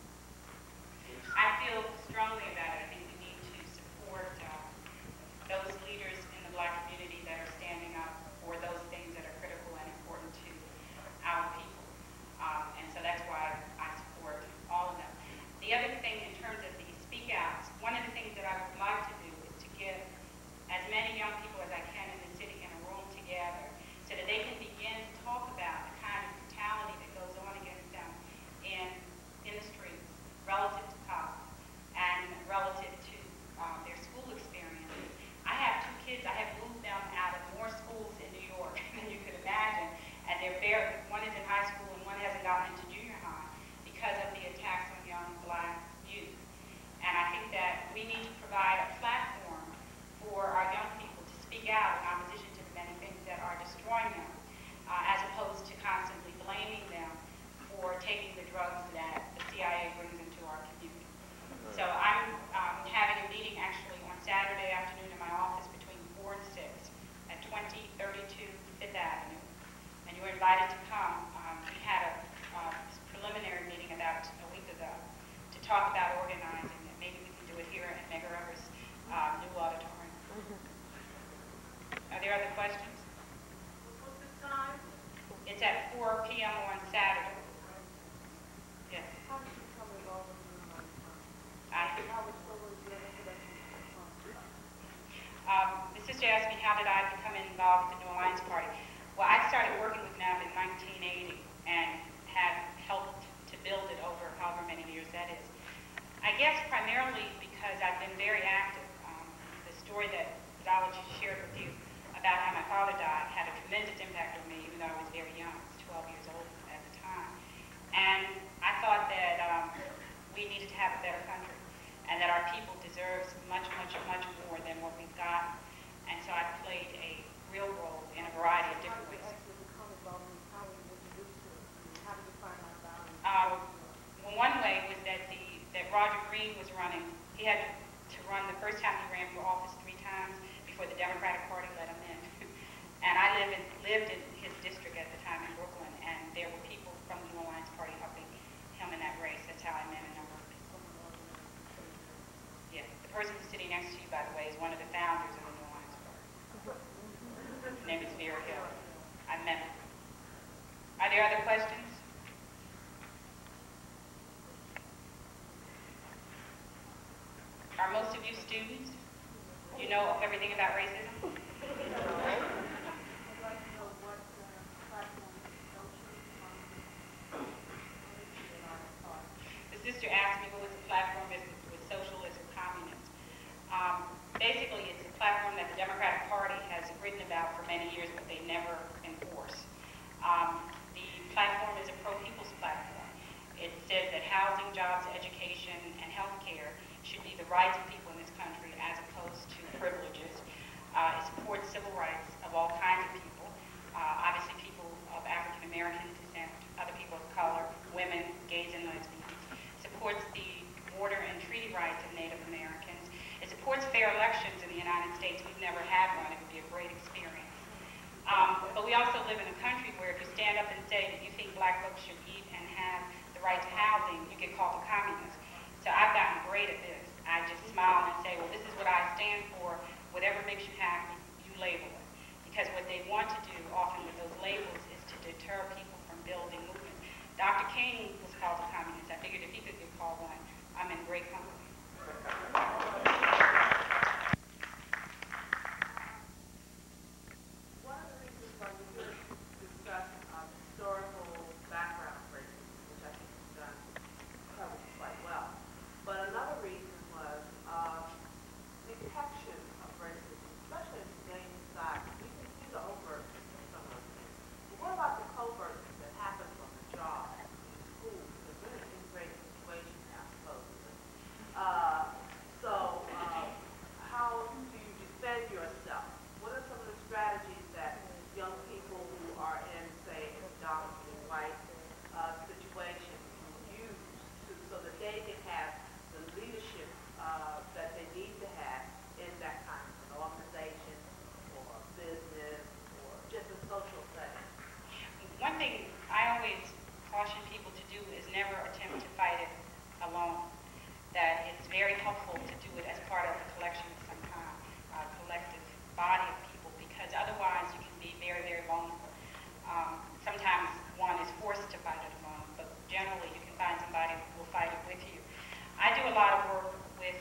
I feel strongly about it. I think we need to support uh, those leaders in the black community that are standing up for those things that are critical and important to our people. Um, and so that's why I support all of them. The other thing in terms of the speak outs, one of the things that I would like to do is to get as many young people as I can in the city in a room together so that they can begin to talk about the kind of brutality that goes on against them in, in the streets relative to policy and relative to um, their school experiences. I have two kids. I have moved them out of more schools in New York than you could imagine, and they're very, one is in high school and one hasn't gotten into junior high because of the attacks on young black youth. And I think that we need to provide a platform for our young people to speak out in opposition to the many things that are destroying them, uh, as opposed to constantly blaming them for taking the drugs that the C I A brings into our community. So I'm um, having a meeting actually on Saturday afternoon in my office between four and six at twenty thirty-two Fifth Avenue, and you were invited to come. Um, we had a uh, preliminary meeting about a week ago to talk about organizing, and maybe we can do it here at Medgar Evers' uh, new auditorium. Are there other questions? What's the time? It's at four P M on Saturday. Yes. How did you come involved in the I, How was the introduction? um, the sister asked me how did I become involved with the New Alliance Party. Well, I started working with N A B in nineteen eighty and have helped to build it over however many years that is. I guess primarily because I've been very active. Um, the story that Zala just shared with you about how my father died had a tremendous impact on me, even though I was very young. I was twelve years old at the time. And I thought that um, we needed to have a better country and that our people deserves much, much, much more than what we've got. And so I played a real role in a variety of different ways. Um, well, one way was that the that Roger Green was running. He had to run the first time he ran for office three times before the Democratic Party let him in. And I live in, lived in his district at the time in Brooklyn, and there were people from the New Alliance Party helping him in that race. That's how I met a number of people. Yeah, the person who's sitting next to you, by the way, is one of the founders of the New Alliance Party. His name is Vera Hill. I met him. Are there other questions? Are most of you students? You know everything about racism? The sister asked me what was the platform, if it was socialist or communist. Um, basically, it's a platform that the Democratic Party has written about for many years, but they never enforce. Um, the platform is a pro-people's platform. It says that housing, jobs, education, and health care should be the rights of people in this country as opposed to privileges. Uh, it supports civil rights of all kinds of people, uh, obviously people of African American descent, other people of color, women, gays, and lesbians. It supports the border and treaty rights of Native Americans. It supports fair elections in the United States. We've never had one. It would be a great experience. Um, but we also live in a country where if you stand up and say that you think black folks should eat and have the right to housing, you get called a communist. So I've gotten great at this. I just smile and say, well, this is what I stand for. Whatever makes you happy, you label it. Because what they want to do often with those labels is to deter people from building movements. Doctor King was called a communist. I figured if he could get called one, I'm in great company. One of the reasons why we did discuss um, historical background of racism, which I think you've done covered quite well. But another reason was um, detection of racism, especially in today's society. We can see the overt of some of those things. But what about the covert that happens on the job, in school? Because we're in an integrated situation now, supposedly. Uh, so, um, how do you defend yourself? What are some of the strategies that young people who are in, say, a predominantly white uh, situation use to, so that they can have the leadership uh, that they need to have in that kind of an organization or a business or just a social setting? One thing I always caution people to do is never attempt to fight it alone. That it's very helpful to do it as part of a collection of some kind, a collective body of people, because otherwise you can be very, very vulnerable. Um, sometimes one is forced to fight it alone, but generally you can find somebody who will fight it with you. I do a lot of work with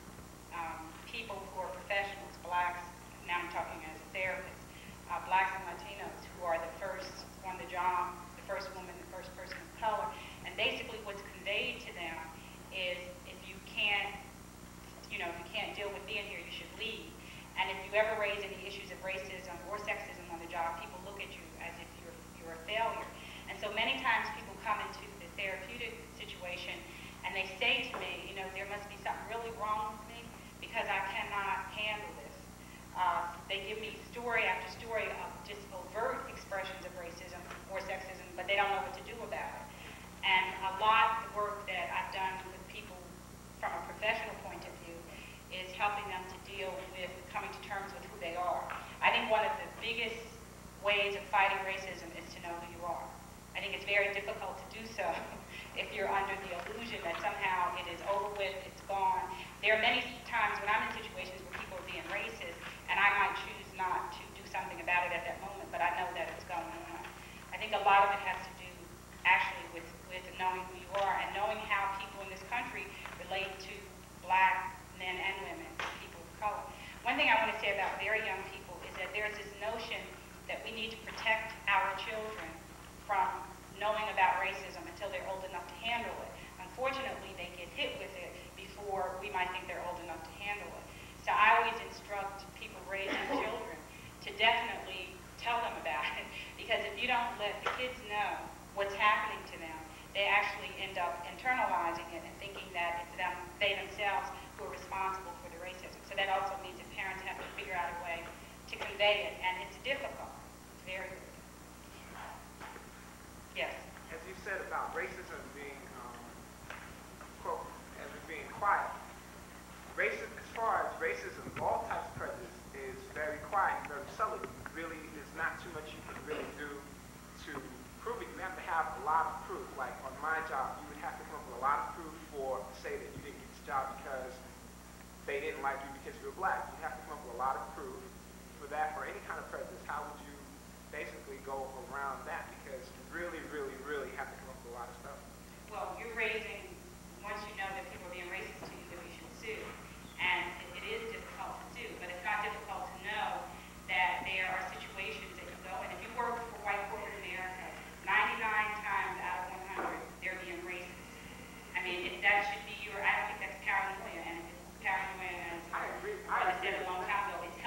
um, people who are professionals, blacks, now I'm talking as a therapist, uh, blacks and Latinos who are the first on the job, the first woman, the first person of color, and basically what's conveyed to them is if you can't, you know, if you can't deal with being here, you should leave. And if you ever raise any issues of racism or sexism on the job, people look at you as if you're, you're a failure. And so many times people come into the therapeutic situation and they say to me, you know, there must be something really wrong with me because I cannot handle this. Uh, they give me story after story of just overt expressions of racism or sexism, but they don't know what to do about it. And a lot of the work that I've done with people from a professional point of view is helping them to deal with coming to terms with who they are. I think one of the biggest ways of fighting racism is to know who you are. I think it's very difficult to do so if you're under the illusion that somehow it is over with, it's gone. There are many times when I'm in situations where people are being racist, and I might choose not to do something about it at that moment, but I know that it's going on. I think a lot of it has to do actually with, with knowing who you are and knowing how people in this country relate to black men and women, people of color. One thing I want to say about very young people is that there's this notion that we need to protect our children from knowing about racism until they're old enough to handle it. Unfortunately, they get hit with it before we might think they're old enough to handle it. So I always instruct people raising children to definitely tell them about it, because if you don't let the kids know what's happening to them, they actually end up internalizing it and thinking that it's them, they themselves who are responsible for the racism. So that also means that parents have to figure out a way to convey it, and it's difficult. It's very difficult. Yes? As you said about racism being, um, quote, as it being quiet, racism, as far as racism, all types of prejudice is very quiet, very subtle. Really, there's not too much you can really do to prove it. You have to have a lot of proof. Like on my job, you would have to come up with a lot of proof for, say that you didn't get this job because they didn't like you because you were black. You have to come up with a lot of proof for that, or any kind of prejudice. How would you basically go around that? Because you really, really, really have to come up with a lot of stuff. Well, you're raising, once you know that people are being racist to you, that you should sue. And it, it is difficult to sue, but it's not difficult to know that there are situations that you go in. If you work for white corporate America, ninety-nine times out of one hundred, they're being racist. I mean, if that should be your, I don't think that's paranoia, and if it's paranoia, as I agree. I said a long time ago, it's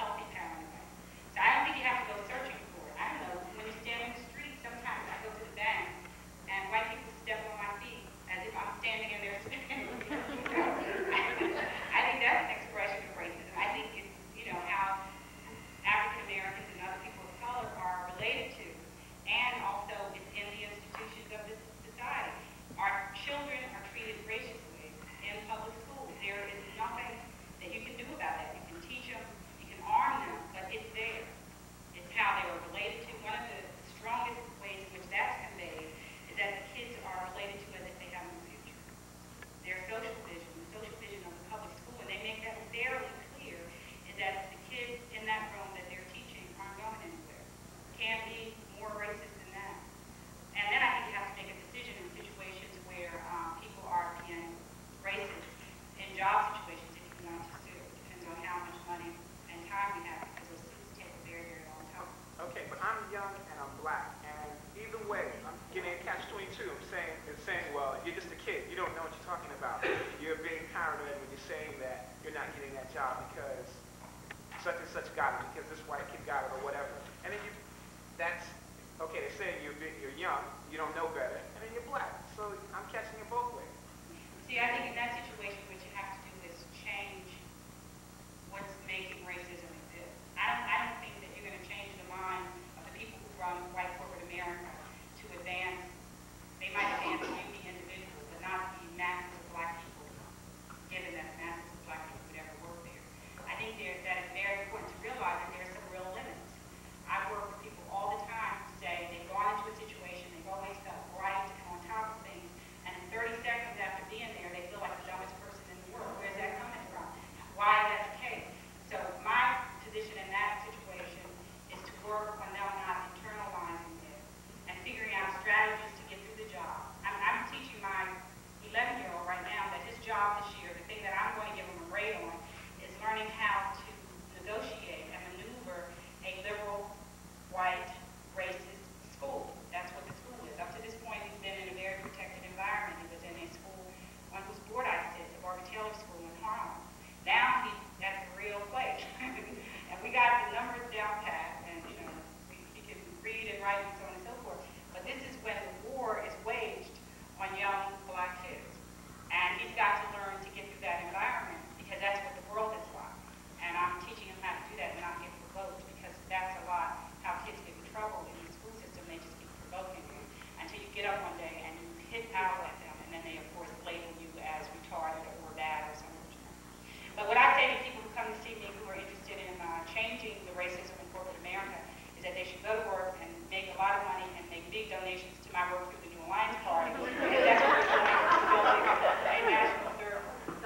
and such got it because this white kid got it or whatever. And then you, that's, okay, they say you're, you're young, you don't know better, and then you're black. So I'm catching it both ways. See, I think in that situation, what you have to do is change what's making racism exist. I don't, I don't think that you're going to change the mind of the people who run white corporate America to advance. They might advance you, the individual, but not the masses of black people, given that the masses of black people would ever work there. I think there, that it's very important to realize that there are some real limits. I work with people all the time who say they've gone into a situation, they've always felt right and on top of things, and in thirty seconds after being there, they feel like the dumbest person in the world. Where's that coming from? Why is that the case? So my position in that situation is to work on them not internalizing it and figuring out strategies to get through the job. I'm, I'm teaching my eleven-year-old right now that his job this year, the thing that I'm going to give him a grade on, is learning how to negotiate and maneuver a liberal, white, racist school. That's what the school is. Up to this point, he's been in a very protected environment. He was in a school on whose board I sit, the Barbara Taylor School in Harlem. Now he's at the real place. And we got the numbers down pat, and you know, we, he can read and write and so on and so forth. But this is when the war is waged on young black kids. And he's got to learn to get through that environment because that's what the world is like. And I'm teaching him how to do that and not get provoked because that's a lot how kids get in trouble in the school system. They just keep provoking you until you get up one day and you hit out at them, and then they, of course, label you as retarded or bad or something. But what I say to people who come to see me who are interested in uh, changing the racism in corporate America is that they should go to work and make a lot of money and make big donations to my work through the New Alliance Party. Because that's what we're doing to build a national circle.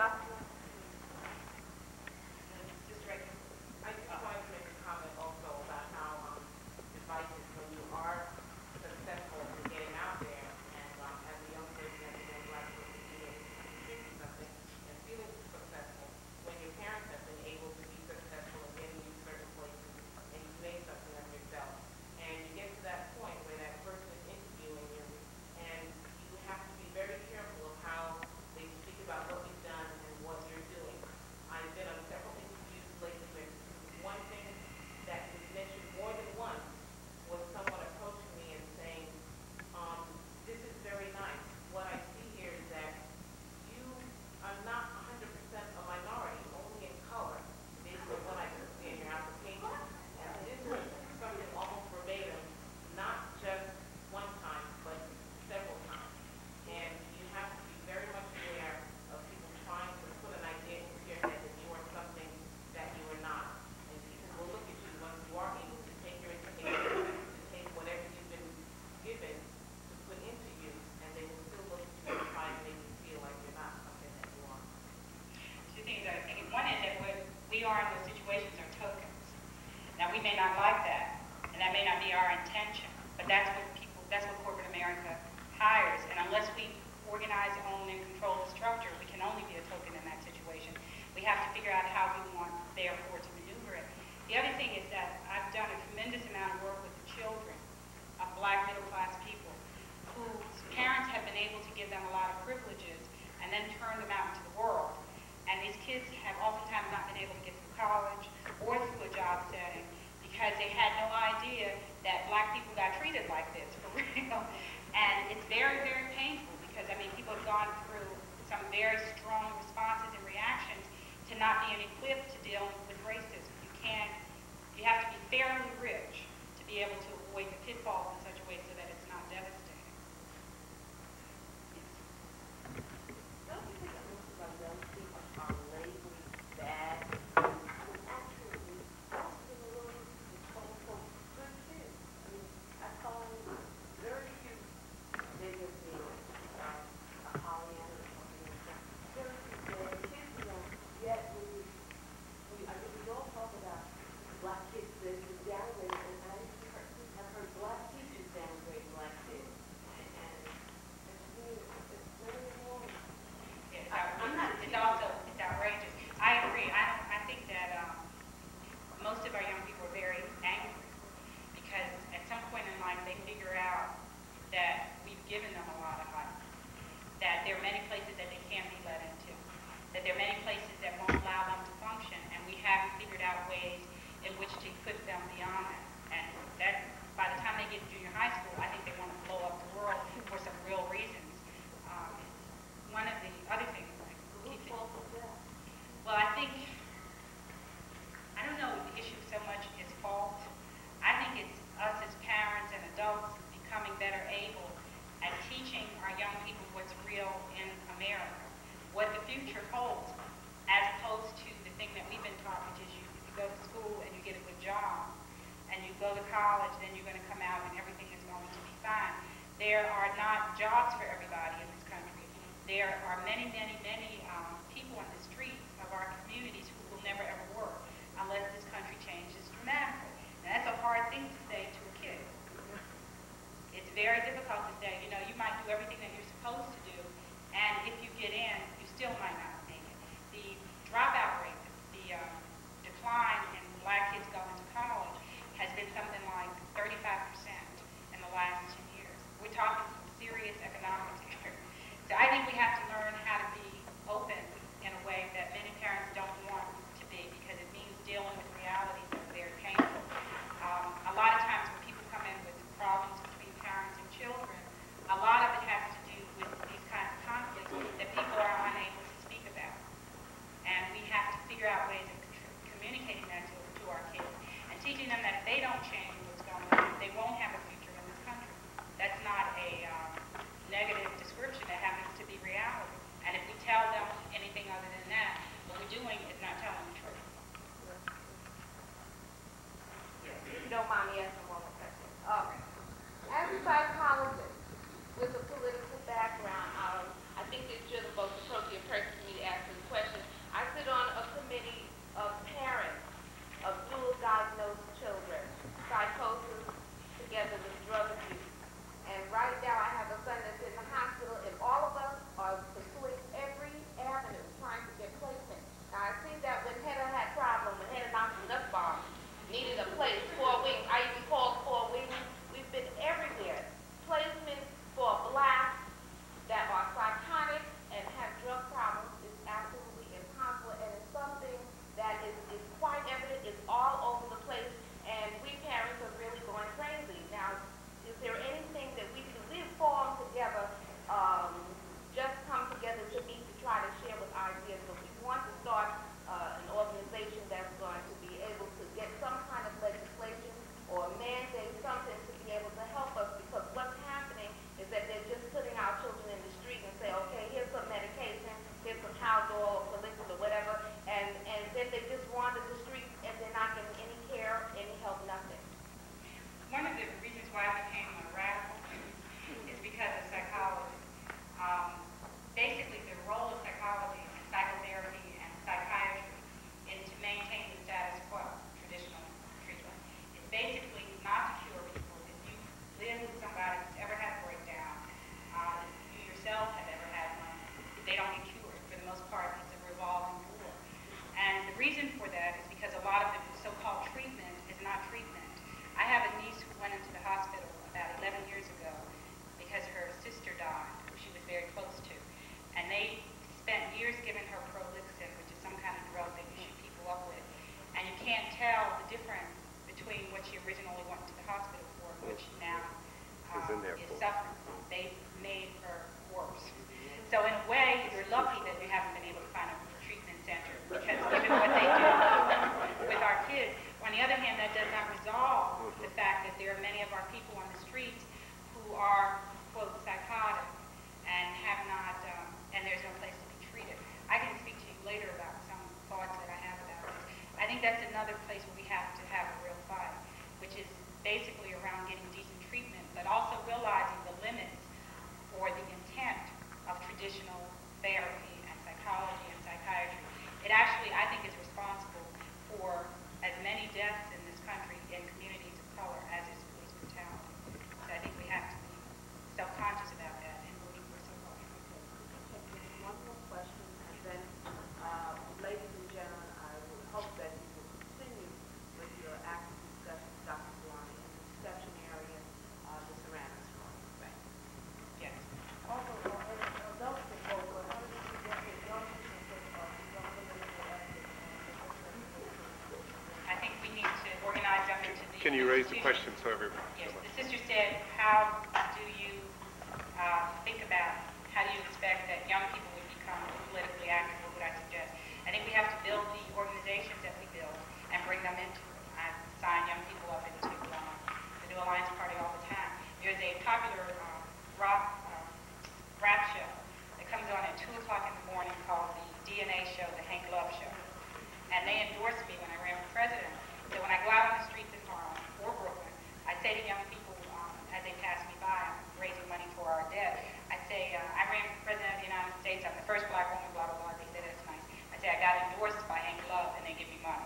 Just right. I just wanted to make a comment also about how um, divisive when you are successful in getting out there and um, as a young person, as a young black person, being able to contribute something and feeling successful when your parents have been able to be successful in getting you certain places and you made something of yourself. And you get to that point where that person is interviewing you and you have to be very careful of how they speak about what you've done and what you're doing. I've been on several interviews lately where one thing that was mentioned more than once was someone approaching me and saying, um, this is very nice. What I see here is that you are not one hundred percent a minority, only in color, based on what I can see in your application. And this is something almost verbatim, not just one time, but several times. And you have to be very much aware of people trying to put an idea into your head that you are something that you are not. And people will look at you once you are able to take your education, to take whatever you've been given to put into you, and they will still look at you and try to make you feel like you're not something that you are. Two things I was thinking. One is that what we are in those situations are tokens. Now, we may not like that, and that may not be our intention, but that's what people, that's what corporate America hires. And unless we organize, own, and control the structure, we can only be a token in that situation. We have to figure out how we want, therefore, to maneuver it. The other thing is that I've done a tremendous amount of work with the children of black middle-class people whose parents have been able to give them a lot of privileges and then turn them out into the world. And these kids have oftentimes not been able to get through college or through a job setting because they had no idea that black people got treated like this, for real. And it's very, very painful because, I mean, people have gone through some very strong responses and reactions to not being equipped to deal with racism. You can't, you have to be fairly rich to be able to avoid the pitfalls in such a way so that it's not devastating. Don't you think that most of our young people are labeled bad? Actually, most of the world is told for good kids. I mean, I find very few, they just be uh, a Pollyanna or something like that. Very few bad kids, you know, yet we, we, I mean, we all talk about black kids that are downgraded, and I heard, have heard black teachers downgrade black kids. And, and to me, it's very wrong. It's, out- it's also, it's outrageous. I agree. I, don't- I think that um, most of our young people are very angry because at some point in life they figure out that we've given them a lot of life, that there are many places that they can't be let into, that there are many places that won't allow them to function, and we haven't figured out ways in which to equip them beyond that. And that, by the time they get to junior high school, I think they want to blow up the world for some real reasons. Um, one of the other things, like, well, I think, I don't know if the issue so much is fault. I think it's us as parents and adults becoming better able at teaching our young people what's real in America, what the future holds, as opposed to the thing that we've been taught, which is you, you go to school and you get a good job, and you go to college, then you're going to come out and everything is going to be fine. There are not jobs for everybody in this country. There are many, many, many um, people on the streets of our communities who will never ever work unless this country changes dramatically. And that's a hard thing to say to a kid. It's very difficult to say, you know, you might do everything that you're supposed to do, and if you get in, you still might not make it. The dropout rate, the um, decline in black kids going to college has been something like thirty-five percent in the last two years. We're talking some serious economics here. So I think we have to learn how to be open in a way that many parents don't want to be, because it means dealing with realities that are very painful. Um, a lot of times when people come in with problems between parents and children, a lot of it has to do with these kinds of conflicts that people are unable to speak about. And we have to figure out ways of communicating that to, to our kids and teaching them that if they don't change what's going on, they won't have a future in this country. That's not a um, negative description. That happens to be reality. And if we tell them anything other than that, what we're doing is not telling the truth. Yes, if you don't mind me asking one more question. Okay. As a psychologist with a political background, um, I think it's just the most appropriate person for me to ask this question. I sit on a committee of parents of dual diagnosed children, psychosis together with drug abuse. And right now I have a son that's in the hospital, and all of us are pursuing every avenue trying to get placement. Now I see that when Hedda had problems, when Hedda knocked the nut bomb, needed a place, four weeks. I even called four weeks. We've been everywhere. Placement for blacks that are psychotic and have drug problems is absolutely impossible, and it's something that is, is quite evident. It's all over the place, and we parents are really going crazy. Now, is there anything that we can, we've formed together, um, just come together to meet to try to share with ideas, but we want to start uh, an organization that's going to be able to get some kind of legislation or mandate something to be able to help us, because what's happening is that they're just putting our children in the street and say, okay, here's some medication, here's some Haldol or Felicity or whatever, and, and then they just wander the streets and they're not getting any care, any help, nothing. One of the reasons why I became a radical is because of psychology. Um, basically, the role of psychology and psychotherapy and psychiatry is to maintain the status quo, traditional treatment. It's basically not to cure people. If you live with somebody who's ever had a breakdown, uh, if you yourself have ever had one, they don't get cured. For the most part, it's a revolving door. And the reason for that is because a lot of the so-called treatment is not treatment. I have a niece who went into the hospital about eleven years ago because her sister died, who she was very close to. And they spent years giving her Prolixin, which is some kind of drug that you shoot people up with. And you can't tell the difference between what she originally went to the hospital for and what she now um, is suffering from. They made her worse. So in a way, you're lucky that you haven't been able to find a treatment center, because given what they do with our kids. On the other hand, that does not resolve the fact that there are many of our people on the streets who are, quote, psychotic and have not, um, and there's no place to be treated. I can speak to you later about some thoughts that I have about this. I think that's another place where we have to have a real fight, which is basically around getting decent treatment, but also realizing the limits or the intent of traditional therapy and psychology and psychiatry. It actually, I think, is responsible for as many deaths in this country in communities of color as is police brutality. So I think we have to be self-conscious about that and looking for so-called treatment. One more question, and then, uh, ladies and gentlemen, I would hope that you will continue with your active discussion with Doctor Fulani in the reception area, uh, the Ceramics Room. Thank you. Yes. Also, uh, uh, adults can vote, but how do you suggest that young people can vote, uh, young women and I think we need Can you raise the question so everyone? Yes, the sister said, how do you uh, think about, how do you expect that young people would become politically active? What would I suggest? I think we have to build the organizations that we build and bring them into it. I sign young people up into um, the New Alliance Party all the time. There's a popular uh, rock uh, rap show that comes on at two o'clock in the morning called the D N A Show, the Hank Love Show. And they endorsed me when I ran for president. So when I go out on the streets in Harlem or Brooklyn, I say to young people um, as they pass me by, I'm raising money for our debt. I say, uh, I ran for president of the United States. I'm the first black woman, blah, blah, blah. They say, that's nice. I say, I got endorsed by Hank Love, and they give me money.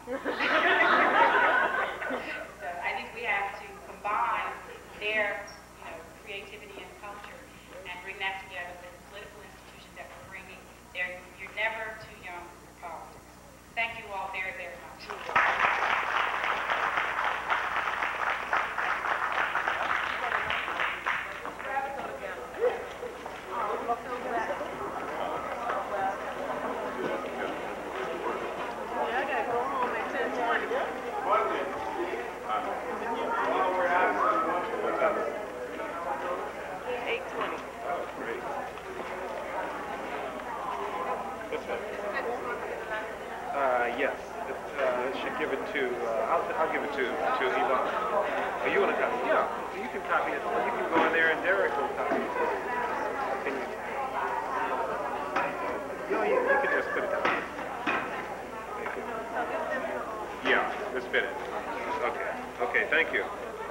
So I think we have to combine their you know, creativity and culture and bring that together with the political institutions that we're bringing. They're, you're never too young for politics. Thank you all very, very much. Uh, yes, it, uh, it should give it to, uh, I'll, I'll give it to, to Yvonne. Oh, you want to copy? Yeah, you can copy it. You can go in there and Derek will copy it. Can you? No, you, you can just put it down. Yeah, Miss Bennett. Okay, okay, thank you.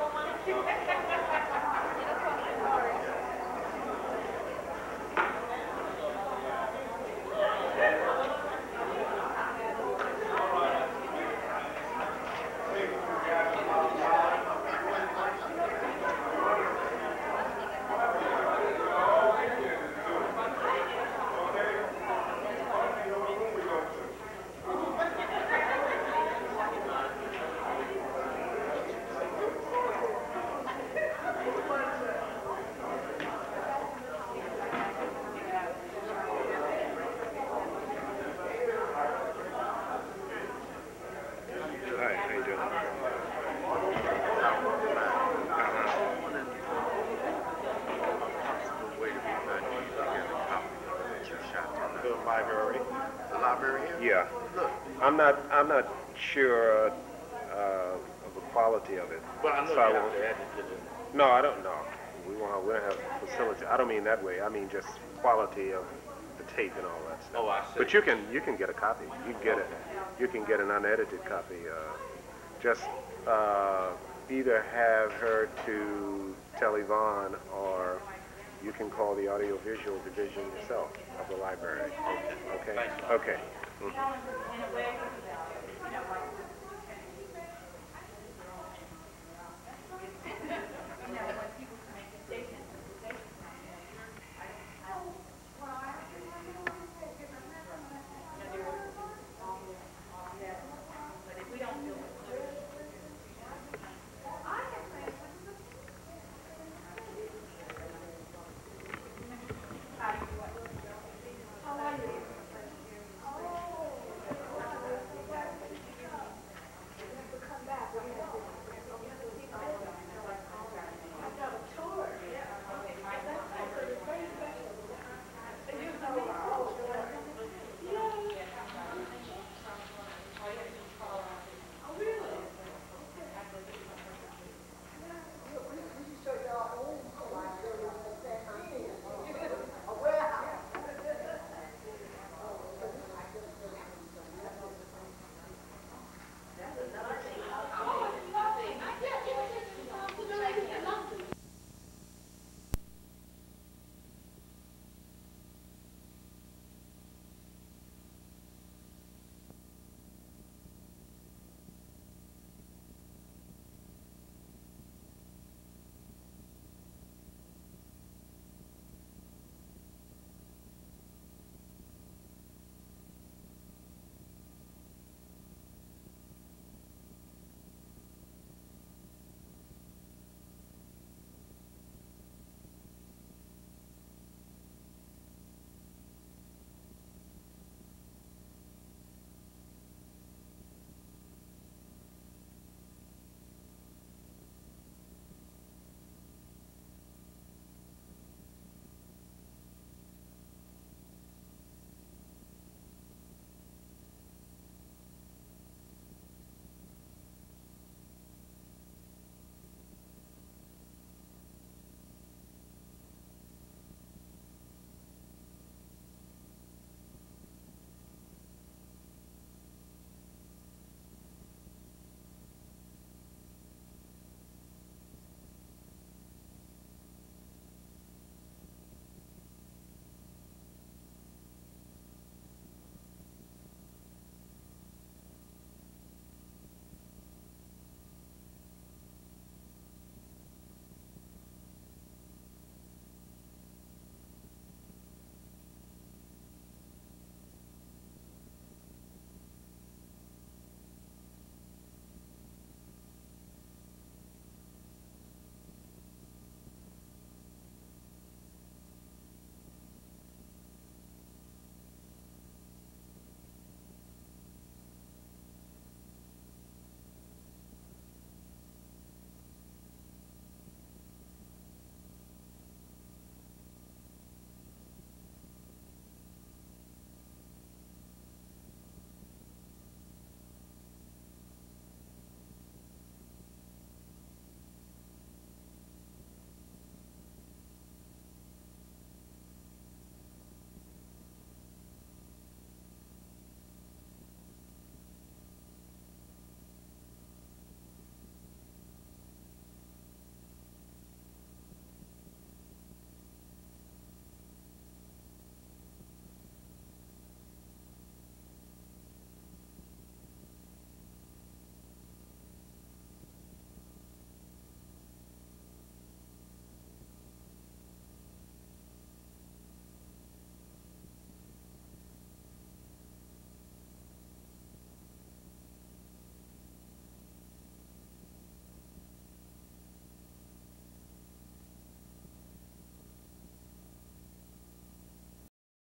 Yeah, I'm not. I'm not sure uh, of the quality of it. Well, I know so you I have won't- to add it to the... No, I don't know. We won't. We don't have facility. I don't mean that way. I mean just quality of the tape and all that stuff. Oh, I see. But you can. You can get a copy. You can get it. You can get an unedited copy. Uh, just uh, either have her to tell Yvonne, or you can call the audiovisual division yourself of the library. Okay. Thank you. Okay. Mhm.